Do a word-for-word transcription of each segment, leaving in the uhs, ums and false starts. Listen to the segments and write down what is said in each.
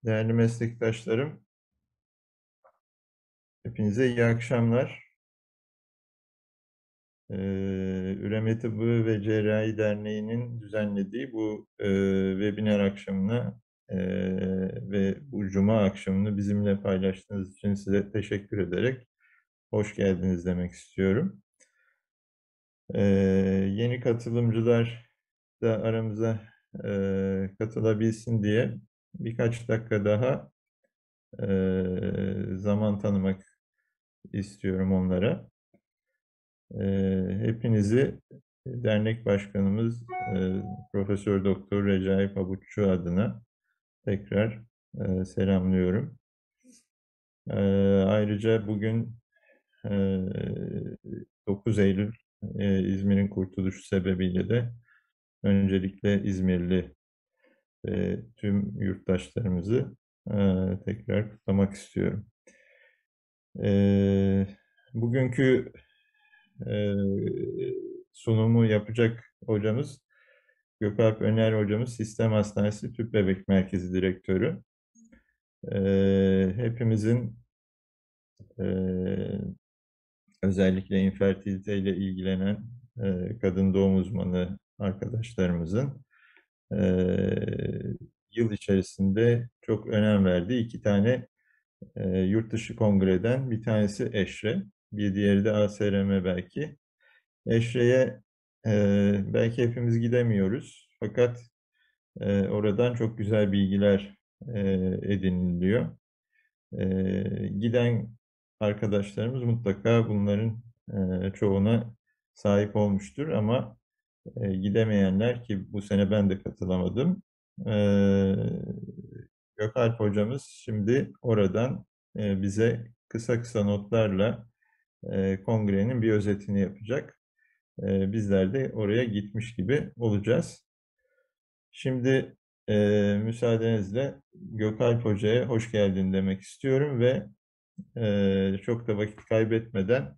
Değerli meslektaşlarım, hepinize iyi akşamlar. Ee, Üreme Tıbbı ve Cerrahi Derneği'nin düzenlediği bu e, webinar akşamına e, ve bu cuma akşamını bizimle paylaştığınız için size teşekkür ederek hoş geldiniz demek istiyorum. Ee, Yeni katılımcılar da aramıza e, katılabilsin diye birkaç dakika daha e, zaman tanımak istiyorum onlara. Ee, hepinizi dernek başkanımız e, Profesör Doktor Recai Pabuççu adına tekrar e, selamlıyorum. Ee, Ayrıca bugün e, dokuz Eylül e, İzmir'in kurtuluşu sebebiyle de öncelikle İzmirli e, tüm yurttaşlarımızı e, tekrar kutlamak istiyorum. E, Bugünkü e, sunumu yapacak hocamız Gökalp Öner hocamız Sistem Hastanesi Tüp Bebek Merkezi Direktörü. E, hepimizin e, özellikle infertilite ile ilgilenen e, kadın doğum uzmanı arkadaşlarımızın e, yıl içerisinde çok önem verdiği iki tane e, yurt dışı kongreden bir tanesi EŞRE, bir diğeri de A S R M belki. EŞRE'ye e, belki hepimiz gidemiyoruz fakat e, oradan çok güzel bilgiler e, ediniliyor. E, Giden arkadaşlarımız mutlaka bunların e, çoğuna sahip olmuştur ama e, gidemeyenler ki bu sene ben de katılamadım. E, Gökalp hocamız şimdi oradan e, bize kısa kısa notlarla e, kongrenin bir özetini yapacak. E, bizler de oraya gitmiş gibi olacağız. Şimdi e, müsaadenizle Gökalp Hoca'ya hoş geldin demek istiyorum ve e, çok da vakit kaybetmeden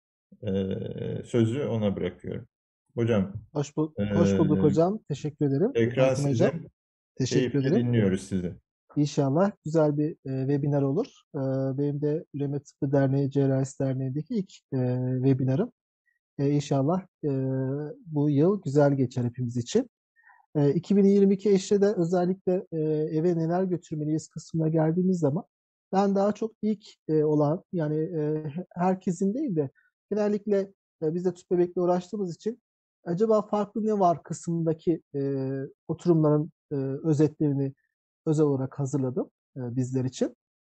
e, sözü ona bırakıyorum. Hocam, Hoş, bul e, hoş bulduk hocam. Teşekkür ederim. ekran Hakan hocam. sizin. Teşekkür Keyifle ederim. dinliyoruz sizi. İnşallah güzel bir e, webinar olur. E, benim de Üreme Tıbbı Derneği Cerrahisi Derneği'ndeki ilk e, webinarım. E, İnşallah e, bu yıl güzel geçer hepimiz için. E, iki bin yirmi iki eşte özellikle e, eve neler götürmeliyiz kısmına geldiğimiz zaman ben daha çok ilk e, olan yani e, herkesin değil de genellikle e, biz de tüp bebekle uğraştığımız için acaba farklı ne var kısmındaki e, oturumların e, özetlerini özel olarak hazırladım e, bizler için.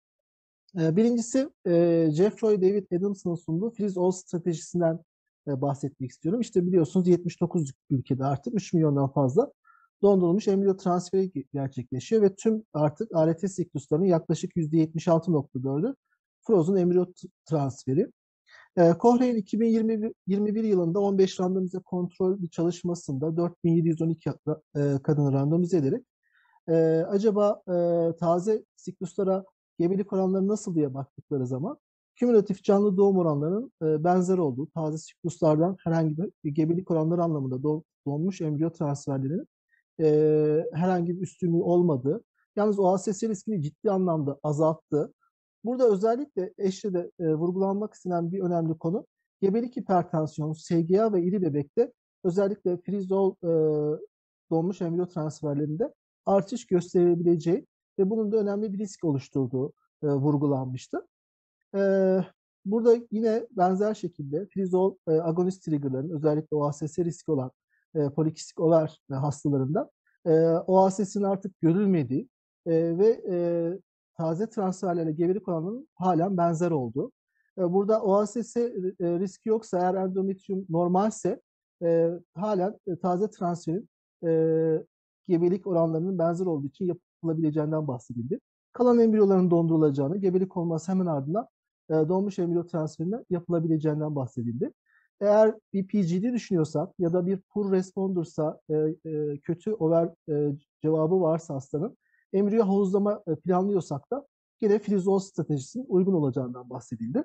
E, birincisi e, Jeffrey David Adams'ın sunduğu Freeze All stratejisinden e, bahsetmek istiyorum. İşte biliyorsunuz yetmiş dokuz ülkede artık üç milyondan fazla dondurulmuş embriyo transferi gerçekleşiyor ve tüm artık A R T sikluslarının yaklaşık yüzde yetmiş altı nokta dördü frozen embriyo transferi. E, Cochrane iki bin yirmi bir yılında on beş randomize kontrol bir çalışmasında dört bin yedi yüz on iki e, kadını randomize ederek e, acaba e, taze sikluslara gebelik oranları nasıl diye baktıkları zaman kümülatif canlı doğum oranlarının e, benzer olduğu, taze sikluslardan herhangi bir gebelik oranları anlamında doğ, doğmuş embriyo transferlerinin e, herhangi bir üstünlüğü olmadığı, yalnız O A S S riskini ciddi anlamda azalttı. Burada özellikle eşle de e, vurgulanmak istenen bir önemli konu gebelik hipertansiyonu, S G A ve iri bebekte özellikle frizol e, doğmuş embriyo transferlerinde artış gösterebileceği ve bunun da önemli bir risk oluşturduğu e, vurgulanmıştı. E, Burada yine benzer şekilde frizol e, agonist triggerların özellikle O A S S riski olan e, polikistik over e, hastalarında e, O A S S'nin artık görülmediği e, ve e, taze transferlerle gebelik oranının halen benzer olduğu. E, burada O A S S e, riski yoksa eğer endometrium normalse e, halen e, taze transferin e, gebelik oranlarının benzer olduğu için yapılabileceğinden bahsedildi. Kalan embriyoların dondurulacağını, gebelik olması hemen ardından e, doğmuş embriyo transferine yapılabileceğinden bahsedildi. Eğer bir P G D düşünüyorsak ya da bir poor responder'sa, e, e, kötü over e, cevabı varsa hastanın, embriyo havuzlama e, planlıyorsak da yine frizol stratejisinin uygun olacağından bahsedildi.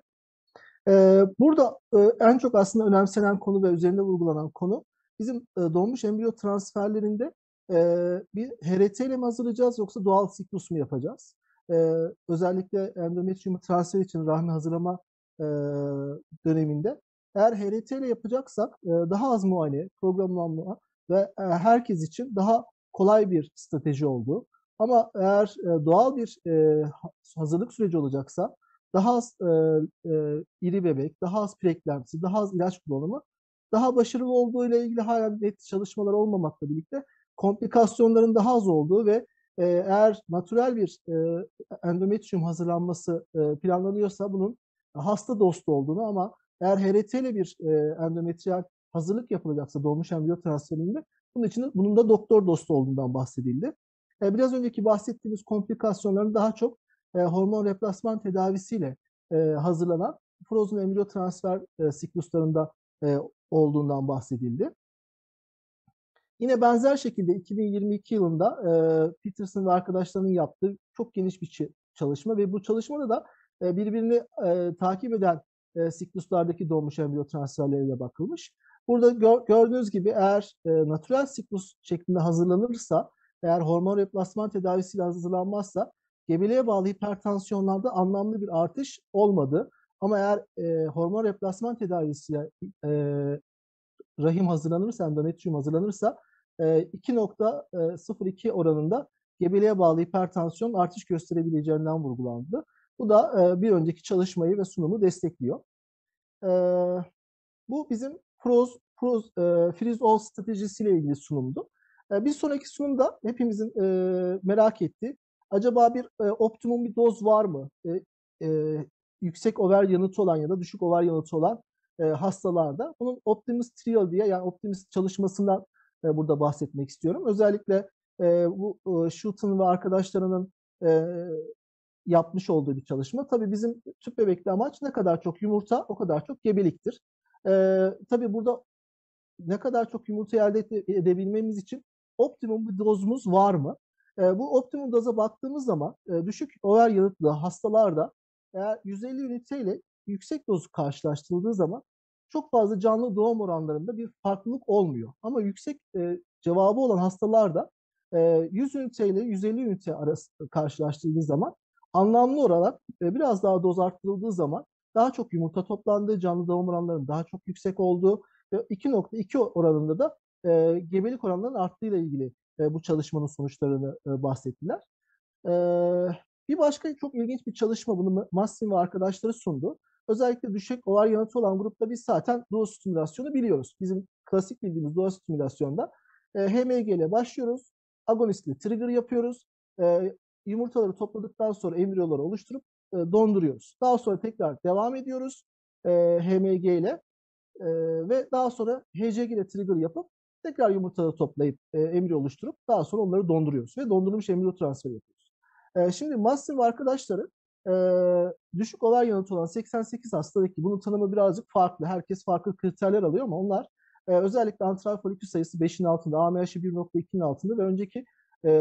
E, burada e, en çok aslında önemsenen konu ve üzerinde vurgulanan konu bizim e, doğmuş embriyo transferlerinde Ee, bir H R T ile mi hazırlayacağız yoksa doğal siklus mu yapacağız? Ee, özellikle endometrium transfer için rahmi hazırlama e, döneminde eğer H R T ile yapacaksak e, daha az muayene, programlanma ve e, herkes için daha kolay bir strateji olduğu. Ama eğer e, doğal bir e, hazırlık süreci olacaksa daha az e, e, iri bebek, daha az preeklemsi, daha az ilaç kullanımı daha başarılı olduğu ile ilgili hala net çalışmalar olmamakla birlikte komplikasyonların daha az olduğu ve e, eğer natürel bir e, endometrium hazırlanması e, planlanıyorsa bunun hasta dostu olduğunu ama eğer H R T ile bir e, endometriyal hazırlık yapılacaksa doğmuş embriyo transferinde bunun için bunun da doktor dostu olduğundan bahsedildi. E, biraz önceki bahsettiğimiz komplikasyonların daha çok e, hormon replasman tedavisiyle e, hazırlanan frozen embriyo transfer e, sikluslarında e, olduğundan bahsedildi. Yine benzer şekilde iki bin yirmi iki yılında e, Peterson ve arkadaşlarının yaptığı çok geniş bir çalışma ve bu çalışmada da e, birbirini e, takip eden e, sikluslardaki doğmuş embriyo transferlerine bakılmış. Burada gör, gördüğünüz gibi eğer e, natürel siklus şeklinde hazırlanırsa, eğer hormon replasman tedavisiyle hazırlanmazsa gebeliğe bağlı hipertansiyonlarda anlamlı bir artış olmadı. Ama eğer e, hormon replasman tedavisiyle e, rahim hazırlanırsa, endometrium hazırlanırsa iki nokta sıfır iki oranında gebeliğe bağlı hipertansiyon artış gösterebileceğinden vurgulandı. Bu da bir önceki çalışmayı ve sunumu destekliyor. Bu bizim Froze, Froze, Freeze All stratejisiyle ilgili sunumdu. Bir sonraki sunumda hepimizin merak ettiği, acaba bir optimum bir doz var mı? Yüksek over yanıtı olan ya da düşük over yanıtı olan hastalarda. Bunun Optimus Trial diye, yani Optimus çalışmasından burada bahsetmek istiyorum. Özellikle bu Schulten ve arkadaşlarının yapmış olduğu bir çalışma. Tabii bizim tüp bebekte amaç ne kadar çok yumurta o kadar çok gebeliktir. Ee, tabii burada ne kadar çok yumurta elde edebilmemiz için optimum bir dozumuz var mı? Ee, bu optimum doza baktığımız zaman e, düşük over yanıtlı hastalarda eğer yüz elli ünite ile yüksek dozu karşılaştırıldığı zaman çok fazla canlı doğum oranlarında bir farklılık olmuyor. Ama yüksek e, cevabı olan hastalarda e, yüz ünite ile yüz elli ünite arası karşılaştırıldığı zaman anlamlı olarak e, biraz daha doz arttırıldığı zaman daha çok yumurta toplandığı, canlı doğum oranlarının daha çok yüksek olduğu ve iki nokta iki oranında da e, gebelik oranlarının arttığıyla ilgili e, bu çalışmanın sonuçlarını e, bahsettiler. E, Bir başka çok ilginç bir çalışma, bunu Massim ve arkadaşları sundu. Özellikle düşük over yanıtı olan grupta biz zaten doğu stimülasyonu biliyoruz. Bizim klasik bildiğimiz doğu stimülasyonda e, H M G ile başlıyoruz. Agonistli trigger yapıyoruz. E, yumurtaları topladıktan sonra embriyoları oluşturup e, donduruyoruz. Daha sonra tekrar devam ediyoruz e, H M G ile. Ee, ve daha sonra H C G ile trigger yapıp tekrar yumurtaları toplayıp e, embriyo oluşturup daha sonra onları donduruyoruz ve dondurulmuş embriyo transferi yapıyoruz. E, şimdi Massive arkadaşları e, düşük over yanıtı olan seksen sekiz hastadaki bunun tanımı birazcık farklı. Herkes farklı kriterler alıyor ama onlar e, özellikle antral folikül sayısı beşin altında, A M H'i bir nokta ikinin altında ve önceki e,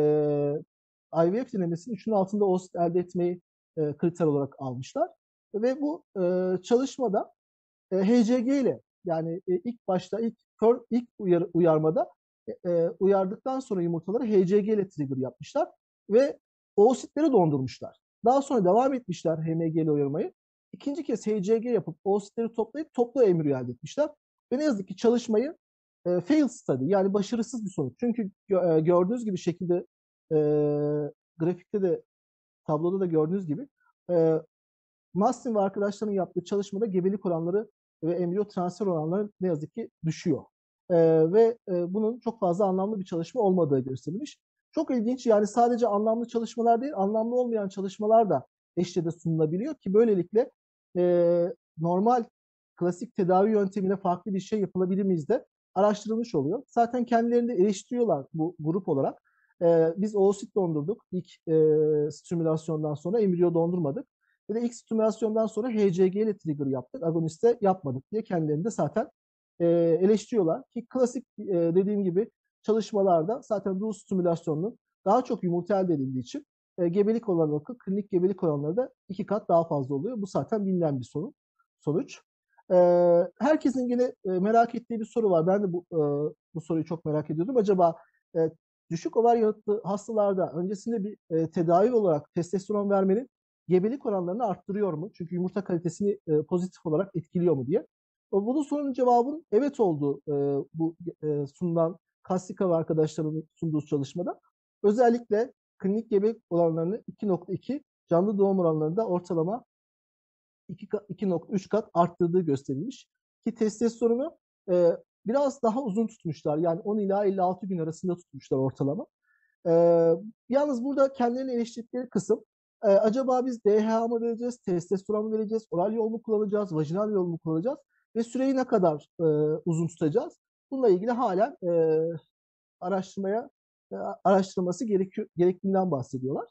I V F denemesinin üçün altında oosit elde etmeyi e, kriter olarak almışlar. Ve bu e, çalışmada e, H C G ile, yani e, ilk başta ilk kör, ilk uyar, uyarmada e, e, uyardıktan sonra yumurtaları H C G ile trigger yapmışlar ve oositleri dondurmuşlar. Daha sonra devam etmişler H M G ile uyarmayı. İkinci kez H C G yapıp oositleri toplayıp toplu embriyo elde etmişler. Ve ne yazık ki çalışmayı e, fail study, yani başarısız bir sonuç. Çünkü e, gördüğünüz gibi şekilde e, grafikte de tabloda da gördüğünüz gibi e, Mastin ve arkadaşlarının yaptığı çalışmada gebelik oranları ve embriyo transfer oranları ne yazık ki düşüyor. Ee, ve e, bunun çok fazla anlamlı bir çalışma olmadığı gösterilmiş. Çok ilginç, yani sadece anlamlı çalışmalar değil, anlamlı olmayan çalışmalar da eşliğinde sunulabiliyor ki böylelikle e, normal klasik tedavi yöntemiyle farklı bir şey yapılabilir miyiz de araştırılmış oluyor. Zaten kendilerini de eleştiriyorlar bu grup olarak. E, biz oosit dondurduk ilk e, stimülasyondan sonra, embriyo dondurmadık. Ve de ilk stimülasyondan sonra H C G ile trigger yaptık, agoniste yapmadık diye kendilerini de zaten e, eleştiriyorlar. Ki klasik e, dediğim gibi çalışmalarda zaten bu stimülasyonun daha çok yumurta elde edildiği için e, gebelik oranları, klinik gebelik oranları da iki kat daha fazla oluyor. Bu zaten bilinen bir sorun, sonuç. E, herkesin yine e, merak ettiği bir soru var. Ben de bu, e, bu soruyu çok merak ediyordum. Acaba e, düşük over yanıtlı hastalarda öncesinde bir e, tedavi olarak testosteron vermenin gebelik oranlarını arttırıyor mu? Çünkü yumurta kalitesini e, pozitif olarak etkiliyor mu diye. O, bunun sorunun cevabının evet olduğu e, bu e, sunulan Kastika ve arkadaşlarının sunduğu çalışmada. Özellikle klinik gebelik oranlarını iki nokta iki, canlı doğum oranlarında ortalama iki nokta üç kat arttırdığı gösterilmiş. Ki testosteronu e, biraz daha uzun tutmuşlar. Yani on ila elli altı gün arasında tutmuşlar ortalama. E, Yalnız burada kendilerini eleştirdikleri kısım e, acaba biz D H A mı vereceğiz, testosteron mu vereceğiz, oral yol mu kullanacağız, vajinal yol mu kullanacağız ve süreyi ne kadar e, uzun tutacağız? Bununla ilgili halen e, araştırmaya e, araştırılması gerekiyor, gerektiğinden bahsediyorlar.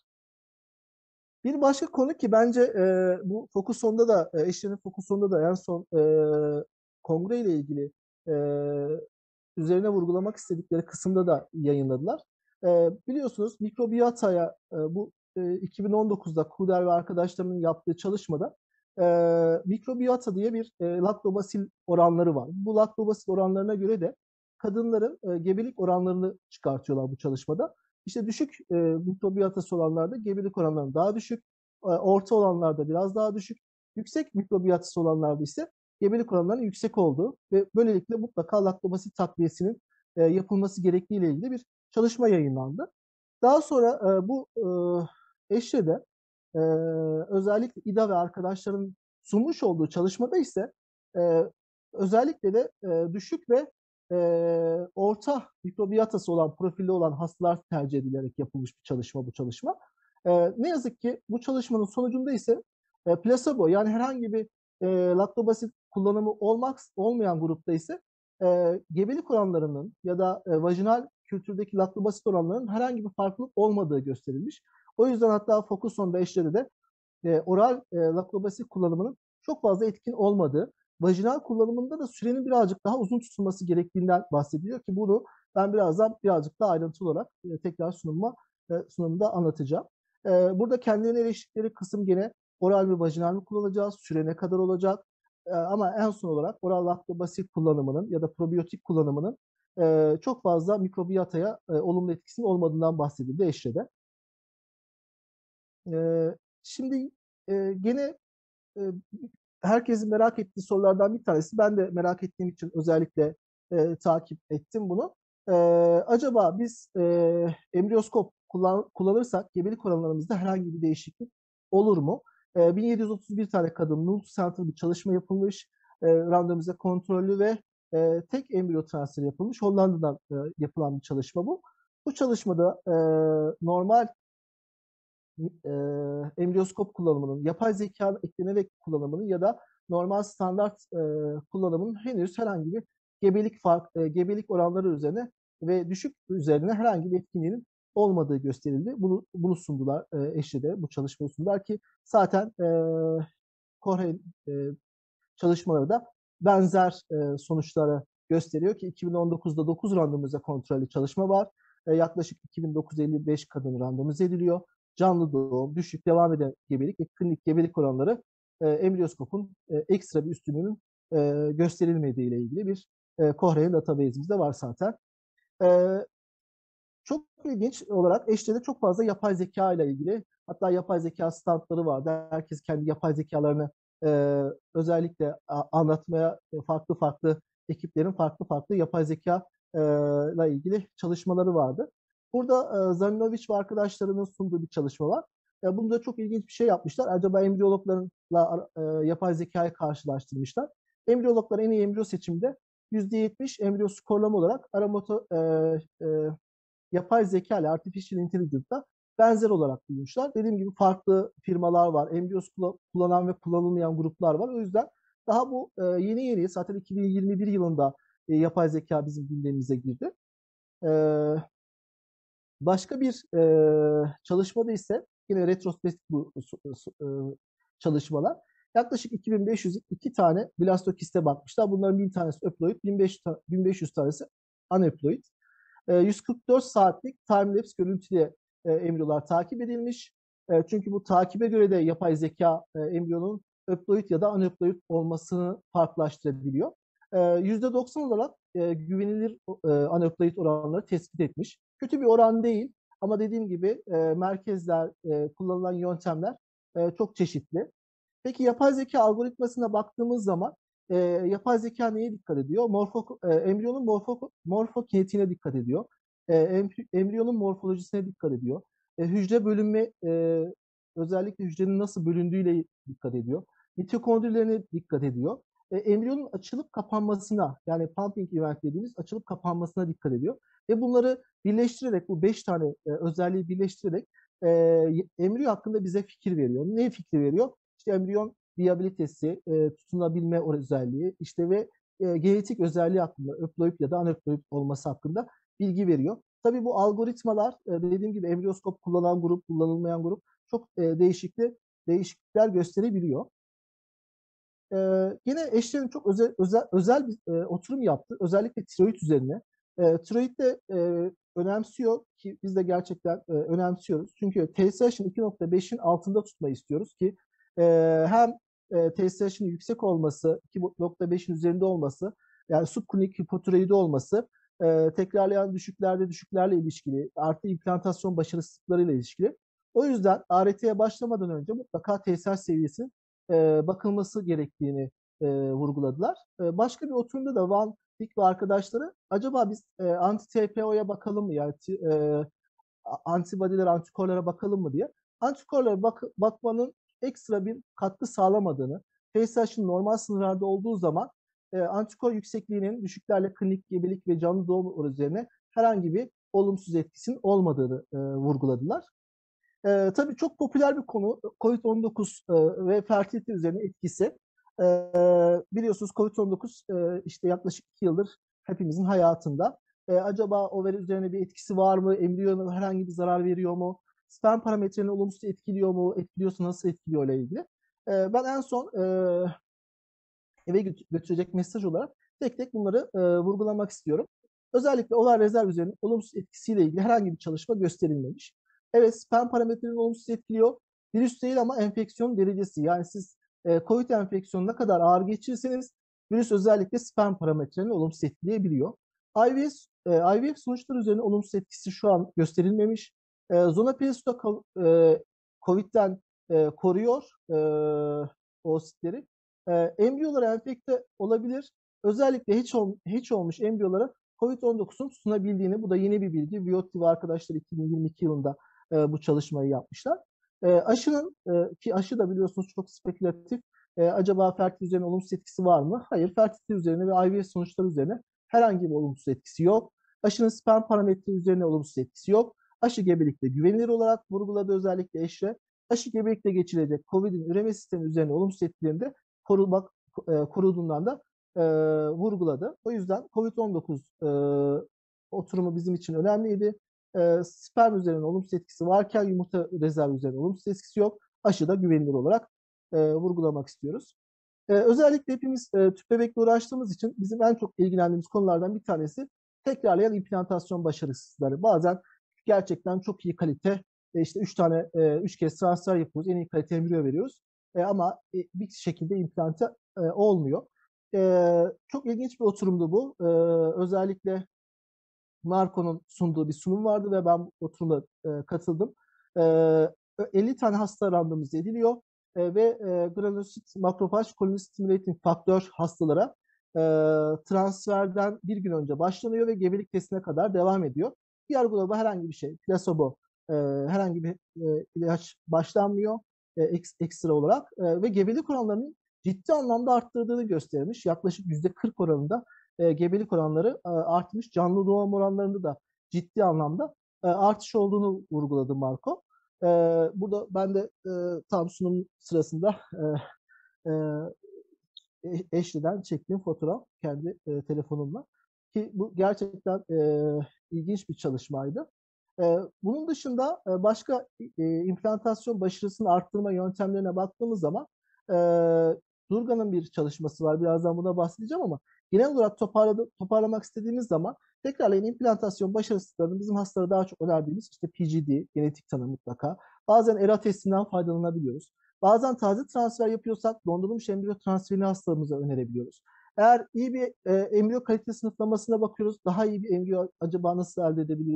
Bir başka konu ki bence e, bu Fokuson'da da e, eşlerin Fokuson'da da en son e, kongre ile ilgili e, üzerine vurgulamak istedikleri kısımda da yayınladılar. E, biliyorsunuz mikrobiyataya e, bu e, iki bin on dokuzda Kuder ve arkadaşlarının yaptığı çalışmada e, mikrobiyata diye bir e, laktobasil oranları var. Bu laktobasil oranlarına göre de kadınların e, gebelik oranlarını çıkartıyorlar bu çalışmada. İşte düşük e, mikrobiyatası olanlarda gebelik oranları daha düşük, e, orta olanlarda biraz daha düşük, yüksek mikrobiyatası olanlarda ise gebelik oranlarının yüksek olduğu ve böylelikle mutlaka laktobasit takviyesinin e, yapılması gerektiği ile ilgili bir çalışma yayınlandı. Daha sonra e, bu e, eşle de e, özellikle İDA ve arkadaşların sunmuş olduğu çalışmada ise e, özellikle de e, düşük ve e, orta mikrobiyatası olan profilde olan hastalar tercih edilerek yapılmış bir çalışma bu çalışma. E, ne yazık ki bu çalışmanın sonucunda ise e, plasebo yani herhangi bir e, laktobasit kullanımı olmak olmayan grupta ise e, gebelik oranlarının ya da e, vajinal kültürdeki laktobasit oranlarının herhangi bir farklılık olmadığı gösterilmiş. O yüzden hatta Focuson'da eşleri de e, oral e, laktobasit kullanımının çok fazla etkin olmadığı, vajinal kullanımında da sürenin birazcık daha uzun tutulması gerektiğinden bahsediliyor ki bunu ben birazdan birazcık daha ayrıntılı olarak e, tekrar sunumuma e, sunumda anlatacağım. E, burada kendilerine eleştirdikleri kısım gene oral ve vajinal mi kullanacağız, süre ne kadar olacak? E, ama en son olarak oral laktobasit kullanımının ya da probiyotik kullanımının e, çok fazla mikrobiyataya e, olumlu etkisinin olmadığından bahsedildi eşrede. E, Şimdi e, gene e, herkesin merak ettiği sorulardan bir tanesi. Ben de merak ettiğim için özellikle e, takip ettim bunu. E, Acaba biz e, embriyoskop kullan, kullanırsak gebelik oranlarımızda herhangi bir değişiklik olur mu? E, bin yedi yüz otuz bir tane kadın multi-center bir çalışma yapılmış. E, randomize kontrollü ve e, tek embriyo transferi yapılmış. Hollanda'dan e, yapılan bir çalışma bu. Bu çalışmada e, normal e, embriyoskop kullanımının, yapay zeka eklenerek kullanımının ya da normal standart e, kullanımının henüz herhangi bir gebelik fark, e, gebelik oranları üzerine ve düşük üzerine herhangi bir etkinliğinin olmadığı gösterildi. Bunu bunu sundular e, eşi de bu çalışmayı sundular ki zaten e, Corey e, çalışmaları da benzer e, sonuçları gösteriyor ki iki bin on dokuzda dokuz randomize kontrollü çalışma var. E, yaklaşık iki bin dokuz yüz elli beş kadın randomize ediliyor. Canlı doğum, düşük devam eden gebelik ve klinik gebelik oranları e, embriyoskopun e, ekstra bir üstünlüğünün e, gösterilmediği ile ilgili bir e, Cochrane database'imizde var zaten. E, Çok ilginç olarak eşte çok fazla yapay zeka ile ilgili hatta yapay zeka standları vardı. Herkes kendi yapay zekalarını e, özellikle a, anlatmaya e, farklı farklı ekiplerin farklı farklı yapay zeka e, ile ilgili çalışmaları vardı. Burada e, Zaninovic ve arkadaşlarının sunduğu bir çalışma var. E, bunda çok ilginç bir şey yapmışlar. Acaba embriyologlarla e, yapay zekayı karşılaştırmışlar. Embriyologlar en iyi embriyo seçiminde yüzde yetmiş embriyo skorlama olarak Aramoto e, e, yapay zeka ile artificial intelligence'da benzer olarak bulmuşlar. Dediğim gibi farklı firmalar var. Embryos kullanan ve kullanılmayan gruplar var. O yüzden daha bu e, yeni yeni zaten iki bin yirmi bir yılında e, yapay zeka bizim gündemimize girdi. E, Başka bir e, çalışmada ise yine retrospektif bu e, çalışmalar. Yaklaşık iki bin beş yüz iki tane blastokiste bakmışlar. Bunların bin tanesi öploid, bin beş yüz tanesi aneuploid. yüz kırk dört saatlik time-lapse görüntüyle e, embriyolar takip edilmiş. E, çünkü bu takibe göre de yapay zeka e, embriyonun öploid ya da aneuploid olmasını farklılaştırabiliyor. E, yüzde doksan olarak e, güvenilir e, aneuploid oranları tespit etmiş. Kötü bir oran değil ama dediğim gibi e, merkezler, e, kullanılan yöntemler e, çok çeşitli. Peki yapay zeka algoritmasına baktığımız zaman e, yapay zeka neye dikkat ediyor? Morfo, e, embriyonun morfo, morfokinetiğine dikkat ediyor. E, em- embriyonun morfolojisine dikkat ediyor. E, hücre bölünme, e, özellikle hücrenin nasıl bölündüğüyle dikkat ediyor. Mitokondrilerine dikkat ediyor. E, embriyonun açılıp kapanmasına, yani pumping event dediğimiz açılıp kapanmasına dikkat ediyor. Ve bunları birleştirerek, bu beş tane e, özelliği birleştirerek e, embriyo hakkında bize fikir veriyor. Ne fikri veriyor? İşte embriyon viyabilitesi, e, tutunabilme o özelliği, işte ve e, genetik özelliği hakkında, öploid ya da anöploid olması hakkında bilgi veriyor. Tabii bu algoritmalar, e, dediğim gibi embriyoskop kullanan grup, kullanılmayan grup çok e, değişikli değişiklikler gösterebiliyor. E, Yine eşlerin çok özel özel, özel bir e, oturum yaptı. Özellikle tiroid üzerine. E, tiroid de e, önemsiyor ki biz de gerçekten e, önemsiyoruz. Çünkü T S H'ın iki nokta beşin altında tutmayı istiyoruz ki e, hem e, T S H'ın yüksek olması, iki nokta beşin üzerinde olması, yani subklinik hipotiroidi olması, e, tekrarlayan düşüklerde düşüklerle ilişkili, artı implantasyon başarısızlıklarıyla ilişkili. O yüzden A R T'ye başlamadan önce mutlaka T S H seviyesi e, bakılması gerektiğini e, vurguladılar. E, başka bir oturumda da Van Dijk ve arkadaşları acaba biz e, anti-T P O'ya bakalım mı, yani e, antibody'ler, antikorlara bakalım mı diye. Antikorlara bak bakmanın ekstra bir katkı sağlamadığını, T S H'ın normal sınırlarda olduğu zaman e, antikor yüksekliğinin düşüklerle klinik gebelik ve canlı doğum üzerine herhangi bir olumsuz etkisinin olmadığını e, vurguladılar. E, tabii çok popüler bir konu COVID on dokuz e, ve fertilite üzerine etkisi. E, Biliyorsunuz COVID on dokuz e, işte yaklaşık iki yıldır hepimizin hayatında. E, acaba overi üzerine bir etkisi var mı? Embriyona herhangi bir zarar veriyor mu? Sperm parametrelerini olumsuz etkiliyor mu? Etkiliyorsa nasıl etkiliyor ile ilgili. E, ben en son e, eve götürecek mesaj olarak tek tek bunları e, vurgulamak istiyorum. Özellikle ovar rezerv üzerine olumsuz etkisiyle ilgili herhangi bir çalışma gösterilmemiş. Evet, sperm parametrelerini olumsuz etkiliyor. Virüs değil ama enfeksiyon derecesi. Yani siz e, COVID enfeksiyonu ne kadar ağır geçirirseniz virüs özellikle sperm parametrelerini olumsuz etkileyebiliyor. I V F, e, I V F sonuçları üzerine olumsuz etkisi şu an gösterilmemiş. E, zona perisutta e, COVID'den e, koruyor e, oositleri. E, embriyolara enfekte olabilir. Özellikle hiç, ol, hiç olmuş embriyolara COVID on dokuzun tutunabildiğini, bu da yeni bir bilgi. Viotti ve arkadaşlar iki bin yirmi iki yılında e, bu çalışmayı yapmışlar. E, aşının, e, ki aşı da biliyorsunuz çok spekülatif. E, acaba fertilite üzerine olumsuz etkisi var mı? Hayır, fertilite üzerine ve I V F sonuçları üzerine herhangi bir olumsuz etkisi yok. Aşının sperm parametre üzerine olumsuz etkisi yok. Aşı gebelikte güvenilir olarak vurguladı özellikle eşre. Aşı gebelikte geçirecek COVID'in üreme sistemi üzerine olumsuz etkilerinde korumak, e, koruduğundan da e, vurguladı. O yüzden COVID on dokuz e, oturumu bizim için önemliydi. E, sperm üzerine olumsuz etkisi varken yumurta rezervi üzerine olumsuz etkisi yok. Aşı da güvenilir olarak e, vurgulamak istiyoruz. E, özellikle hepimiz e, tüp bebekle uğraştığımız için bizim en çok ilgilendiğimiz konulardan bir tanesi tekrarlayan implantasyon başarısızlıkları. Bazen gerçekten çok iyi kalite, e, işte üç tane, e, üç kez transfer yapıyoruz, en iyi kalite embriyo veriyoruz. E, ama e, bir şekilde implanta e, olmuyor. E, çok ilginç bir oturumdu bu. E, özellikle Marco'nun sunduğu bir sunum vardı ve ben bu oturuma e, katıldım. E, elli tane hasta randomize ediliyor e, ve e, granulosit makrofaj koloni stimulating faktör hastalara e, transferden bir gün önce başlanıyor ve gebelik testine kadar devam ediyor. Diğer gruba herhangi bir şey, plasebo, e, herhangi bir e, ilaç başlanmıyor e, ek, ekstra olarak e, ve gebelik oranlarının ciddi anlamda arttırdığını göstermiş. Yaklaşık yüzde kırk oranında e, gebelik oranları e, artmış. Canlı doğum oranlarında da ciddi anlamda e, artış olduğunu vurguladı Marco. E, burada ben de e, tam sunum sırasında e, e, Ashley'den çektiğim fotoğraf kendi e, telefonumla. Ki bu gerçekten e, ilginç bir çalışmaydı. E, bunun dışında e, başka e, implantasyon başarısını arttırma yöntemlerine baktığımız zaman e, Durga'nın bir çalışması var. Birazdan buna bahsedeceğim ama genel olarak toparladı, toparlamak istediğimiz zaman tekrarlayan implantasyon başarısızlıklarının bizim hastalara daha çok önerdiğimiz işte P G D, genetik tanı mutlaka. Bazen E R A testinden faydalanabiliyoruz. Bazen taze transfer yapıyorsak dondurulmuş embriyo transferini hastamıza önerebiliyoruz. Eğer iyi bir e, embriyo kalite sınıflamasına bakıyoruz, daha iyi bir embriyo acaba nasıl elde edebiliriz?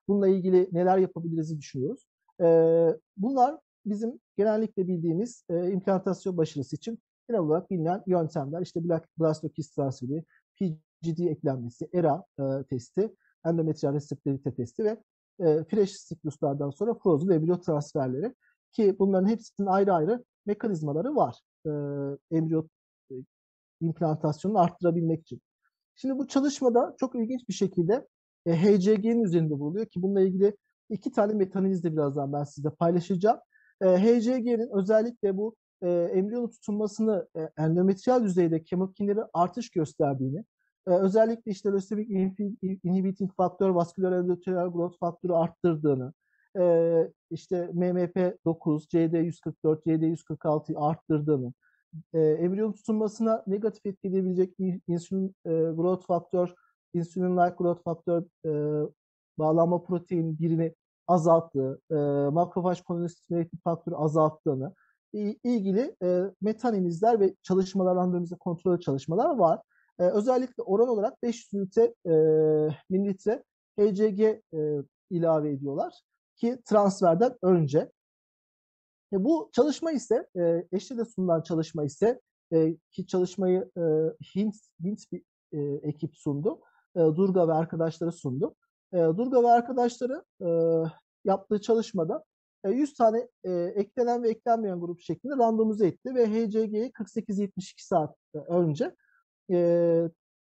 bununla ilgili neler yapabiliriz düşünüyoruz. Ee, bunlar bizim genellikle bildiğimiz e, implantasyon başarısı için genel olarak bilinen yöntemler. İşte blastokist transferi, P G D eklenmesi, E R A e, testi, endometriyal reseptivite testi ve e, fresh sikluslardan sonra frozen embriyo transferleri, ki bunların hepsinin ayrı ayrı mekanizmaları var. E, embriyo e, implantasyonunu arttırabilmek için. Şimdi bu çalışmada çok ilginç bir şekilde e, H C G'nin üzerinde bulunuyor, ki bununla ilgili iki tane metanaliz de birazdan ben size paylaşacağım. E, H C G'nin özellikle bu e, embriyonun tutunmasını e, endometriyal düzeyde kemokinleri artış gösterdiğini, e, özellikle işte lösemik inhibiting faktör, vasküler endometriyal growth faktörü arttırdığını, e, işte M M P dokuz, C D yüz kırk dört, C D yüz kırk altıyı arttırdığını, e, embriyon tutunmasına negatif etki edebilecek insülin e, growth faktör, insülin-like growth faktör, e, bağlanma protein birini azalttığı, e, makrofaj koloni faktörü azalttığını i- ilgili e, metanalizler ve çalışmalar, randomize kontrol çalışmalar var. E, özellikle oran olarak beş yüz ünite e, mililitre H C G e, ilave ediyorlar ki transferden önce. E, bu çalışma ise e, eşli de sunulan çalışma ise e, ki çalışmayı e, Hint, Hint bir e, ekip sundu. E, Durga ve arkadaşları sundu. E, Durga ve arkadaşları e, yaptığı çalışmada e, yüz tane e, eklenen ve eklenmeyen grup şeklinde randomize etti ve H C G'yi kırk sekiz yetmiş iki saat önce e,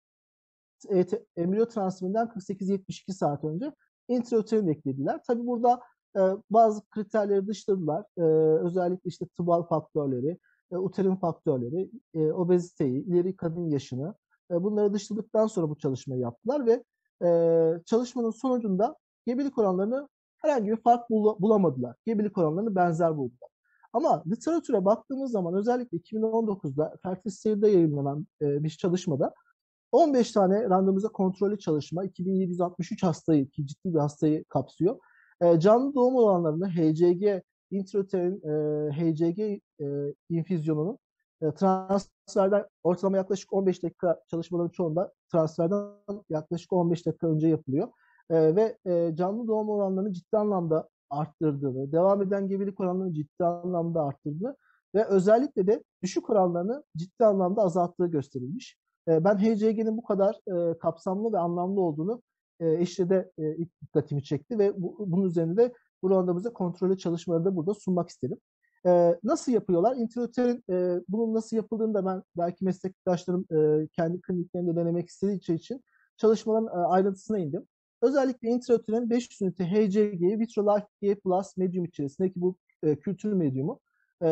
e, embriyo transferinden kırk sekiz yetmiş iki saat önce intrauterin eklediler. Tabii burada e, bazı kriterleri dışladılar. E, özellikle işte tıbal faktörleri, e, uterin faktörleri, e, obeziteyi, ileri kadın yaşını, e, bunları dışladıktan sonra bu çalışmayı yaptılar ve e, çalışmanın sonucunda gebelik oranlarını herhangi bir fark bul bulamadılar. Gebelik oranlarını benzer buldular. Ama literatüre baktığımız zaman özellikle iki bin on dokuzda Fertility Seyir'de yayınlanan e, bir çalışmada on beş tane randomize kontrollü çalışma, iki bin yedi yüz altmış üç hastayı, ki ciddi bir hastayı kapsıyor. E, canlı doğum olanlarında H C G, intrauterin e, H C G e, infüzyonunun e, transferden ortalama yaklaşık on beş dakika, çalışmaların çoğunda transferden yaklaşık on beş dakika önce yapılıyor. E, ve e, canlı doğum oranlarını ciddi anlamda arttırdığını, devam eden gebelik oranlarını ciddi anlamda arttırdığını ve özellikle de düşük oranlarını ciddi anlamda azalttığı gösterilmiş. E, ben H C G'nin bu kadar e, kapsamlı ve anlamlı olduğunu e, işte de e, ilk dikkatimi çekti ve bu, bunun üzerinde bu randomize kontrollü çalışmaları da burada sunmak istedim. E, nasıl yapıyorlar? Intrauterin e, bunun nasıl yapıldığını da ben belki meslektaşlarım e, kendi kliniklerinde denemek istediği için çalışmaların e, ayrıntısına indim. Özellikle intrauterin beş yüz ünite H C G'yi Vitrolife G Plus medyum içerisindeki bu e, kültür medyumu, e,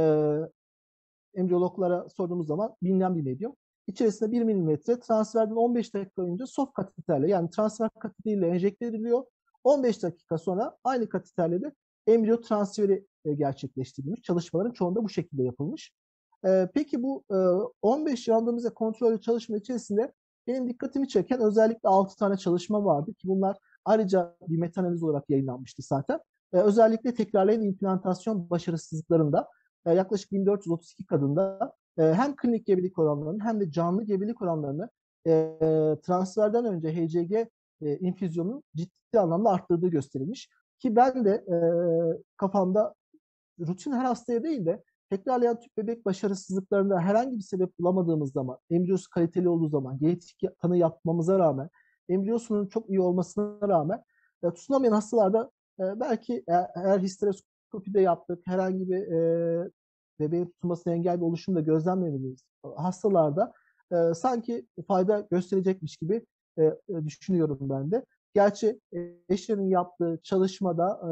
embriyologlara sorduğumuz zaman bilinen bir medyum. İçerisinde bir milimetre transferden on beş dakika önce soft kateterle, yani transfer kateteriyle enjekte ediliyor. on beş dakika sonra aynı kateterle de embriyo transferi e, gerçekleştirilmiş. Çalışmaların çoğunda bu şekilde yapılmış. E, peki bu e, on beş randomize kontrollü çalışma içerisinde benim dikkatimi çeken özellikle altı tane çalışma vardı ki bunlar ayrıca bir metanaliz olarak yayınlanmıştı zaten. E, özellikle tekrarlayan implantasyon başarısızlıklarında e, yaklaşık bin dört yüz otuz iki kadında e, hem klinik gebelik oranlarını hem de canlı gebelik oranlarını e, transferden önce H C G e, infüzyonun ciddi anlamda arttırdığı gösterilmiş. Ki ben de e, kafamda rutin her hastaya değil de tekrarlayan tüp bebek başarısızlıklarında herhangi bir sebep bulamadığımız zaman, embriyosu kaliteli olduğu zaman, genetik tanı yapmamıza rağmen, embriyosunun çok iyi olmasına rağmen e, tutunamayan hastalarda e, belki eğer, eğer histeroskopi de yaptık, herhangi bir e, bebeğin tutunmasına engel bir oluşum da gözlemlemediğimiz hastalarda e, sanki fayda gösterecekmiş gibi e, e, düşünüyorum ben de. Gerçi e, eşlerin yaptığı çalışmada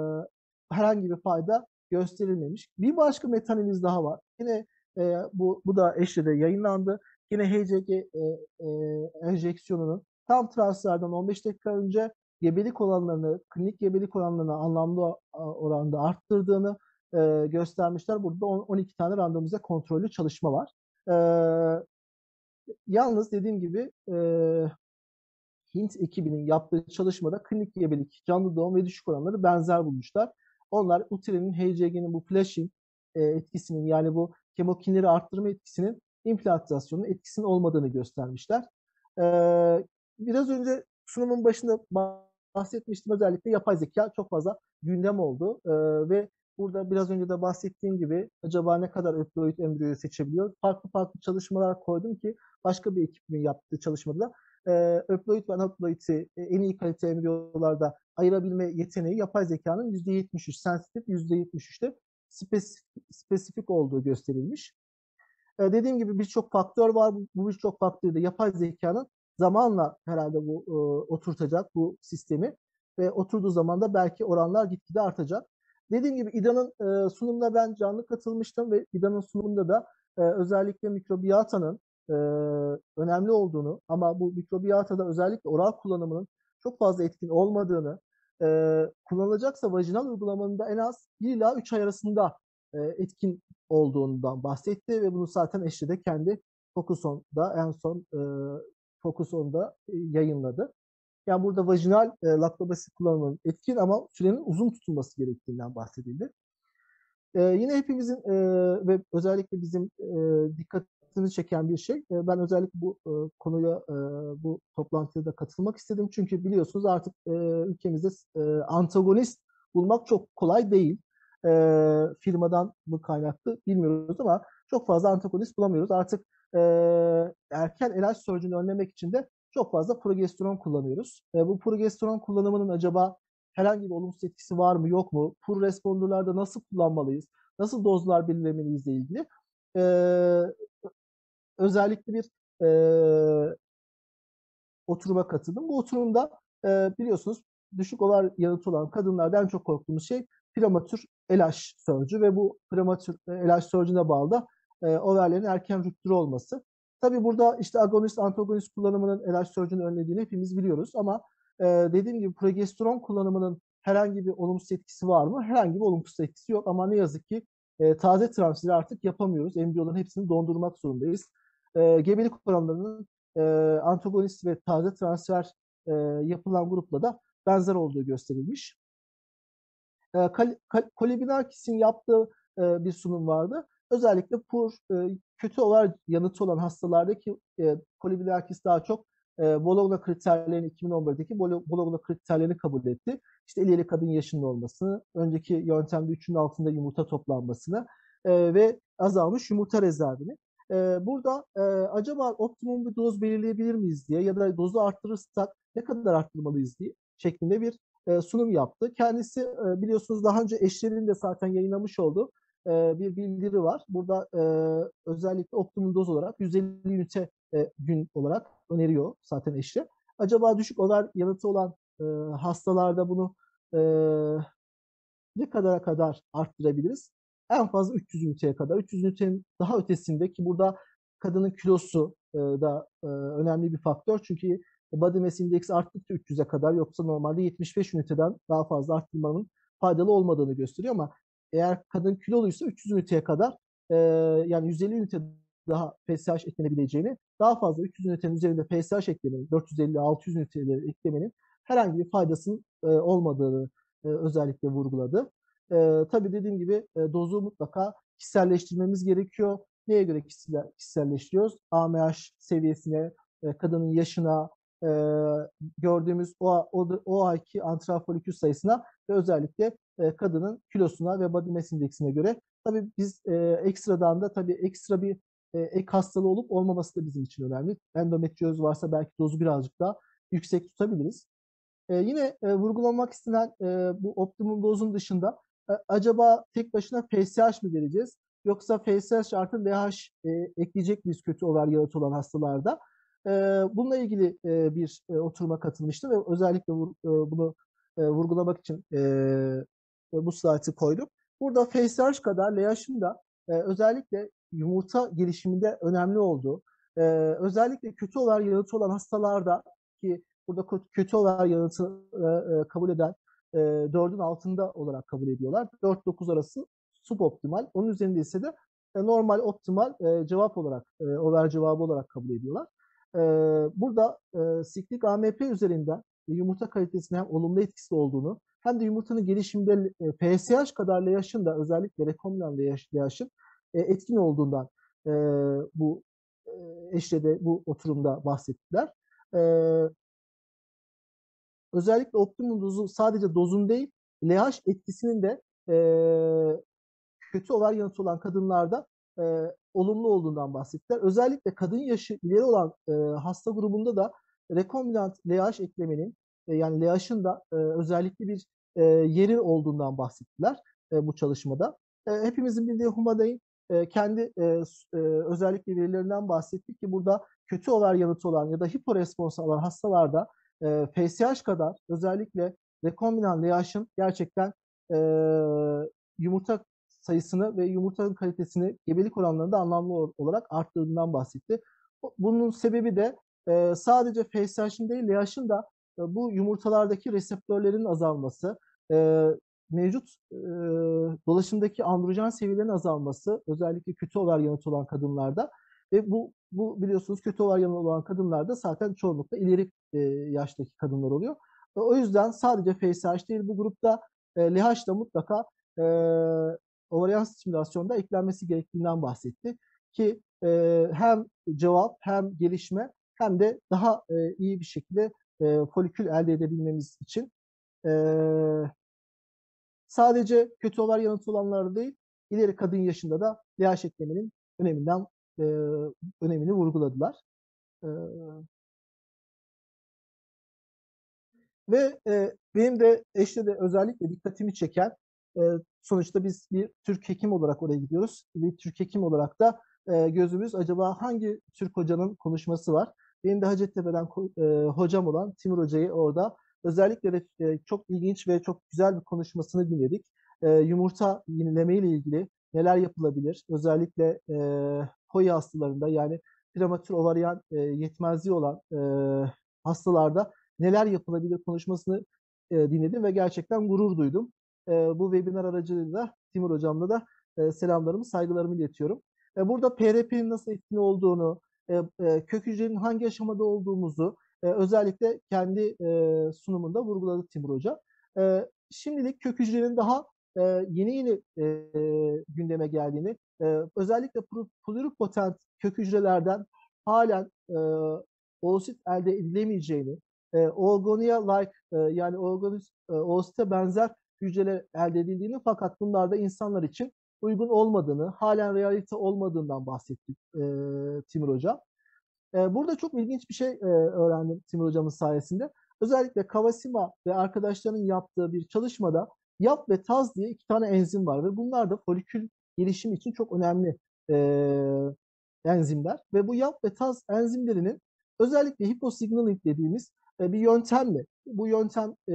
e, herhangi bir fayda gösterilmemiş. Bir başka metanaliz daha var. Yine e, bu, bu da eşle yayınlandı. Yine H C G e, e, enjeksiyonunun tam transferden on beş dakika önce gebelik oranlarını, klinik gebelik oranlarını anlamlı oranda arttırdığını e, göstermişler. Burada on iki tane randomize kontrollü çalışma var. E, yalnız dediğim gibi e, Hint ekibinin yaptığı çalışmada klinik gebelik, canlı doğum ve düşük oranları benzer bulmuşlar. Onlar uterinin H C G'nin bu flashing e, etkisinin, yani bu kemokinleri arttırma etkisinin implantasyonun etkisinin olmadığını göstermişler. E, biraz önce sunumun başında bahsetmiştim. Özellikle yapay zeka çok fazla gündem oldu. Ee, ve burada biraz önce de bahsettiğim gibi acaba ne kadar öploid embriyoyu seçebiliyor? Farklı farklı çalışmalar koydum ki başka bir ekibin yaptığı çalışmada da e, öploid ve anaploidi en iyi kalite embriyolarda ayırabilme yeteneği yapay zekanın yüzde yetmiş üç, sensitif yüzde yetmiş üçte spesifik, spesifik olduğu gösterilmiş. E, dediğim gibi birçok faktör var. Bu birçok faktörü de yapay zekanın zamanla herhalde bu e, oturtacak bu sistemi ve oturduğu zaman da belki oranlar gitgide artacak. Dediğim gibi İDA'nın e, sunumuna ben canlı katılmıştım ve İDA'nın sunumunda da e, özellikle mikrobiyatanın e, önemli olduğunu ama bu mikrobiyatada özellikle oral kullanımının çok fazla etkin olmadığını, e, kullanılacaksa vajinal uygulamanın da en az bir ila üç ay arasında e, etkin olduğundan bahsetti ve bunu zaten eşi de kendi Focus On'da en son e, Focus On'da e, yayınladı. Yani burada vajinal e, laktobasit kullanımının etkin ama sürenin uzun tutulması gerektiğinden bahsedildi. E, yine hepimizin e, ve özellikle bizim e, dikkatimizi çeken bir şey. E, ben özellikle bu e, konuya, e, bu toplantıya da katılmak istedim. Çünkü biliyorsunuz artık e, ülkemizde e, antagonist bulmak çok kolay değil. E, firmadan mı kaynaklı bilmiyoruz ama çok fazla antagonist bulamıyoruz. Artık e, erken L H surgeon'u önlemek için de çok fazla progesteron kullanıyoruz. E, bu progesteron kullanımının acaba herhangi bir olumsuz etkisi var mı yok mu? Poor responder'larda nasıl kullanmalıyız? Nasıl dozlar belirlemeliyiz ile ilgili. Ee, özellikle bir e, oturuma katıldım. Bu oturumda e, biliyorsunuz düşük over yanıtı olan kadınlarda en çok korktuğumuz şey prematür L H surgery ve bu prematür L H surgery'ne bağlı da e, overlerin erken rüptürü olması. Tabii burada işte agonist antagonist kullanımının L H surgery'ni önlediğini hepimiz biliyoruz ama e, dediğim gibi progesteron kullanımının herhangi bir olumsuz etkisi var mı? Herhangi bir olumsuz etkisi yok ama ne yazık ki e, taze transferi artık yapamıyoruz. Embriyoların hepsini dondurmak zorundayız. E, gebelik oranlarının e, antagonist ve taze transfer e, yapılan grupla da benzer olduğu gösterilmiş. E, Kal Kal Kolibinakis'in yaptığı e, bir sunum vardı. Özellikle pur, e, kötü over yanıtı olan hastalardaki e, Kolibinakis daha çok e, Bologna kriterlerini iki bin on birdeki Bologna kriterlerini kabul etti. İşte elli kadın yaşının olmasını, önceki yöntemde üçün altında yumurta toplanmasını e, ve azalmış yumurta rezervini. E, burada e, acaba optimum bir doz belirleyebilir miyiz diye ya da dozu arttırırsak ne kadar arttırmalıyız diye şeklinde bir e, sunum yaptı. Kendisi e, biliyorsunuz daha önce eşlerinin de zaten yayınlamış olduğu e, bir bildiri var. Burada e, özellikle optimum doz olarak yüz elli ünite e, gün olarak öneriyor zaten eşi. Acaba düşük over yanıtı olan e, hastalarda bunu e, ne kadara kadar arttırabiliriz? En fazla üç yüz üniteye kadar. üç yüz ünitenin daha ötesinde ki burada kadının kilosu e, da e, önemli bir faktör. Çünkü body mass index arttıkça üç yüze kadar yoksa normalde yetmiş beş üniteden daha fazla arttırmanın faydalı olmadığını gösteriyor ama eğer kadın kiloluysa üç yüz üniteye kadar e, yani yüz elli ünite daha F S H eklenebileceğini, daha fazla üç yüz ünitenin üzerinde F S H eklemenin, dört yüz elli altı yüz üniteleri eklemenin herhangi bir faydasının e, olmadığını e, özellikle vurguladı. E, tabii dediğim gibi e, dozu mutlaka kişiselleştirmemiz gerekiyor. Neye göre kişisel, kişiselleştiriyoruz? A M H seviyesine, e, kadının yaşına, e, gördüğümüz o, o, o ayki antral folikül sayısına ve özellikle e, kadının kilosuna ve body mass indeksine göre. Tabii biz e, ekstradan da tabii ekstra bir e, ek hastalığı olup olmaması da bizim için önemli. Endometrioz varsa belki dozu birazcık daha yüksek tutabiliriz. E, yine e, vurgulamak istenen e, bu optimum dozun dışında e, acaba tek başına F S H mi vereceğiz? Yoksa F S H artı L H e, ekleyecek miyiz kötü over yaratı olan hastalarda? E, bununla ilgili e, bir e, oturuma katılmıştım ve özellikle vur, e, bunu e, vurgulamak için e, bu slaytı koydum. Burada F S H kadar L H'ın da e, özellikle yumurta gelişiminde önemli olduğu, e, özellikle kötü over yaratı olan hastalarda ki burada kötü over yanıtı e, kabul eden e, dördün altında olarak kabul ediyorlar. dört dokuz arası suboptimal. Onun üzerinde ise de e, normal optimal e, cevap olarak, e, over cevabı olarak kabul ediyorlar. E, burada e, siklik A M P üzerinden yumurta kalitesine hem olumlu etkisi olduğunu hem de yumurtanın gelişiminde e, F S H kadar L H'ın da özellikle rekombinant L H'ın e, etkin olduğundan e, bu e, eşle de bu oturumda bahsettiler. E, özellikle optimum dozu sadece dozun değil, L H etkisinin de e, kötü over yanıtı olan kadınlarda e, olumlu olduğundan bahsettiler. Özellikle kadın yaşı ileri olan e, hasta grubunda da rekombinant L H eklemenin e, yani L H'ın da e, özellikle bir e, yeri olduğundan bahsettiler e, bu çalışmada. E, hepimizin bildiği Humaday'ın e, kendi e, e, özellikle verilerinden bahsettik ki burada kötü over yanıtı olan ya da hiporespons alan hastalarda e, F S H kadar özellikle rekombinant L H'ın gerçekten e, yumurta sayısını ve yumurtanın kalitesini gebelik oranlarında anlamlı olarak arttırdığından bahsetti. Bunun sebebi de e, sadece F S H'ın değil L H'ın da e, bu yumurtalardaki reseptörlerin azalması, e, mevcut e, dolaşımdaki androjen seviyelerinin azalması, özellikle kötü over yanıtı olan kadınlarda ve bu bu biliyorsunuz kötü over yanıtı olan kadınlarda zaten çoğunlukla ileri e, yaştaki kadınlar oluyor. E, o yüzden sadece F S H değil bu grupta e, L H da mutlaka e, ovaryen stimülasyonda eklenmesi gerektiğinden bahsetti. Ki e, hem cevap hem gelişme hem de daha e, iyi bir şekilde e, folikül elde edebilmemiz için e, sadece kötü over yanıtı olanlarda değil, ileri kadın yaşında da L H eklemenin öneminden e, önemini vurguladılar. E, Ve e, benim de eşte de özellikle dikkatimi çeken e, sonuçta biz bir Türk hekim olarak oraya gidiyoruz. Bir Türk hekim olarak da e, gözümüz acaba hangi Türk hocanın konuşması var? Benim de Hacettepe'den e, hocam olan Timur Hoca'yı orada özellikle de e, çok ilginç ve çok güzel bir konuşmasını dinledik. E, yumurta yenileme ile ilgili neler yapılabilir? Özellikle e, P O I hastalarında yani prematür ovaryen e, yetmezliği olan e, hastalarda neler yapılabilir konuşmasını e, dinledim ve gerçekten gurur duydum. E, bu webinar aracılığıyla Timur Hocam'la da e, selamlarımı, saygılarımı iletiyorum. E, burada P R P'nin nasıl etkili olduğunu, e, e, kök hücrenin hangi aşamada olduğumuzu e, özellikle kendi e, sunumunda vurguladı Timur Hoca. E, şimdilik kök hücrenin daha e, yeni yeni e, gündeme geldiğini, e, özellikle pluripotent kök hücrelerden halen e, oosit elde edilemeyeceğini, e, Oogonia-like e, yani Oogonis, e, oosite benzer hücreler elde edildiğini fakat bunlarda insanlar için uygun olmadığını, halen realite olmadığından bahsetti e, Timur Hoca. E, burada çok ilginç bir şey e, öğrendim Timur Hocamın sayesinde. Özellikle Kawashima ve arkadaşlarının yaptığı bir çalışmada YAP ve TAZ diye iki tane enzim var ve bunlar da folikül gelişimi için çok önemli e, enzimler ve bu YAP ve TAZ enzimlerinin özellikle hyposignaling dediğimiz e, bir yöntemle bu yöntem e,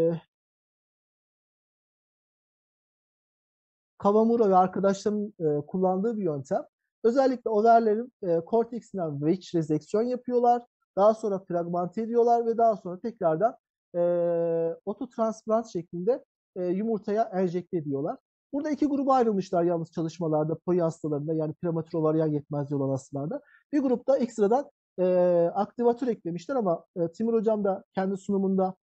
Kawamura ve arkadaşlarının e, kullandığı bir yöntem. Özellikle overlerin e, korteksinden wedge rezeksiyon yapıyorlar. Daha sonra fragmente ediyorlar ve daha sonra tekrardan e, ototransplant şeklinde e, yumurtaya enjekte ediyorlar. Burada iki gruba ayrılmışlar yalnız çalışmalarda, P O I hastalarında yani prematür ovaryen yetmezliği olan hastalarda. Bir grupta ekstradan e, aktivatör eklemişler ama e, Timur Hocam da kendi sunumunda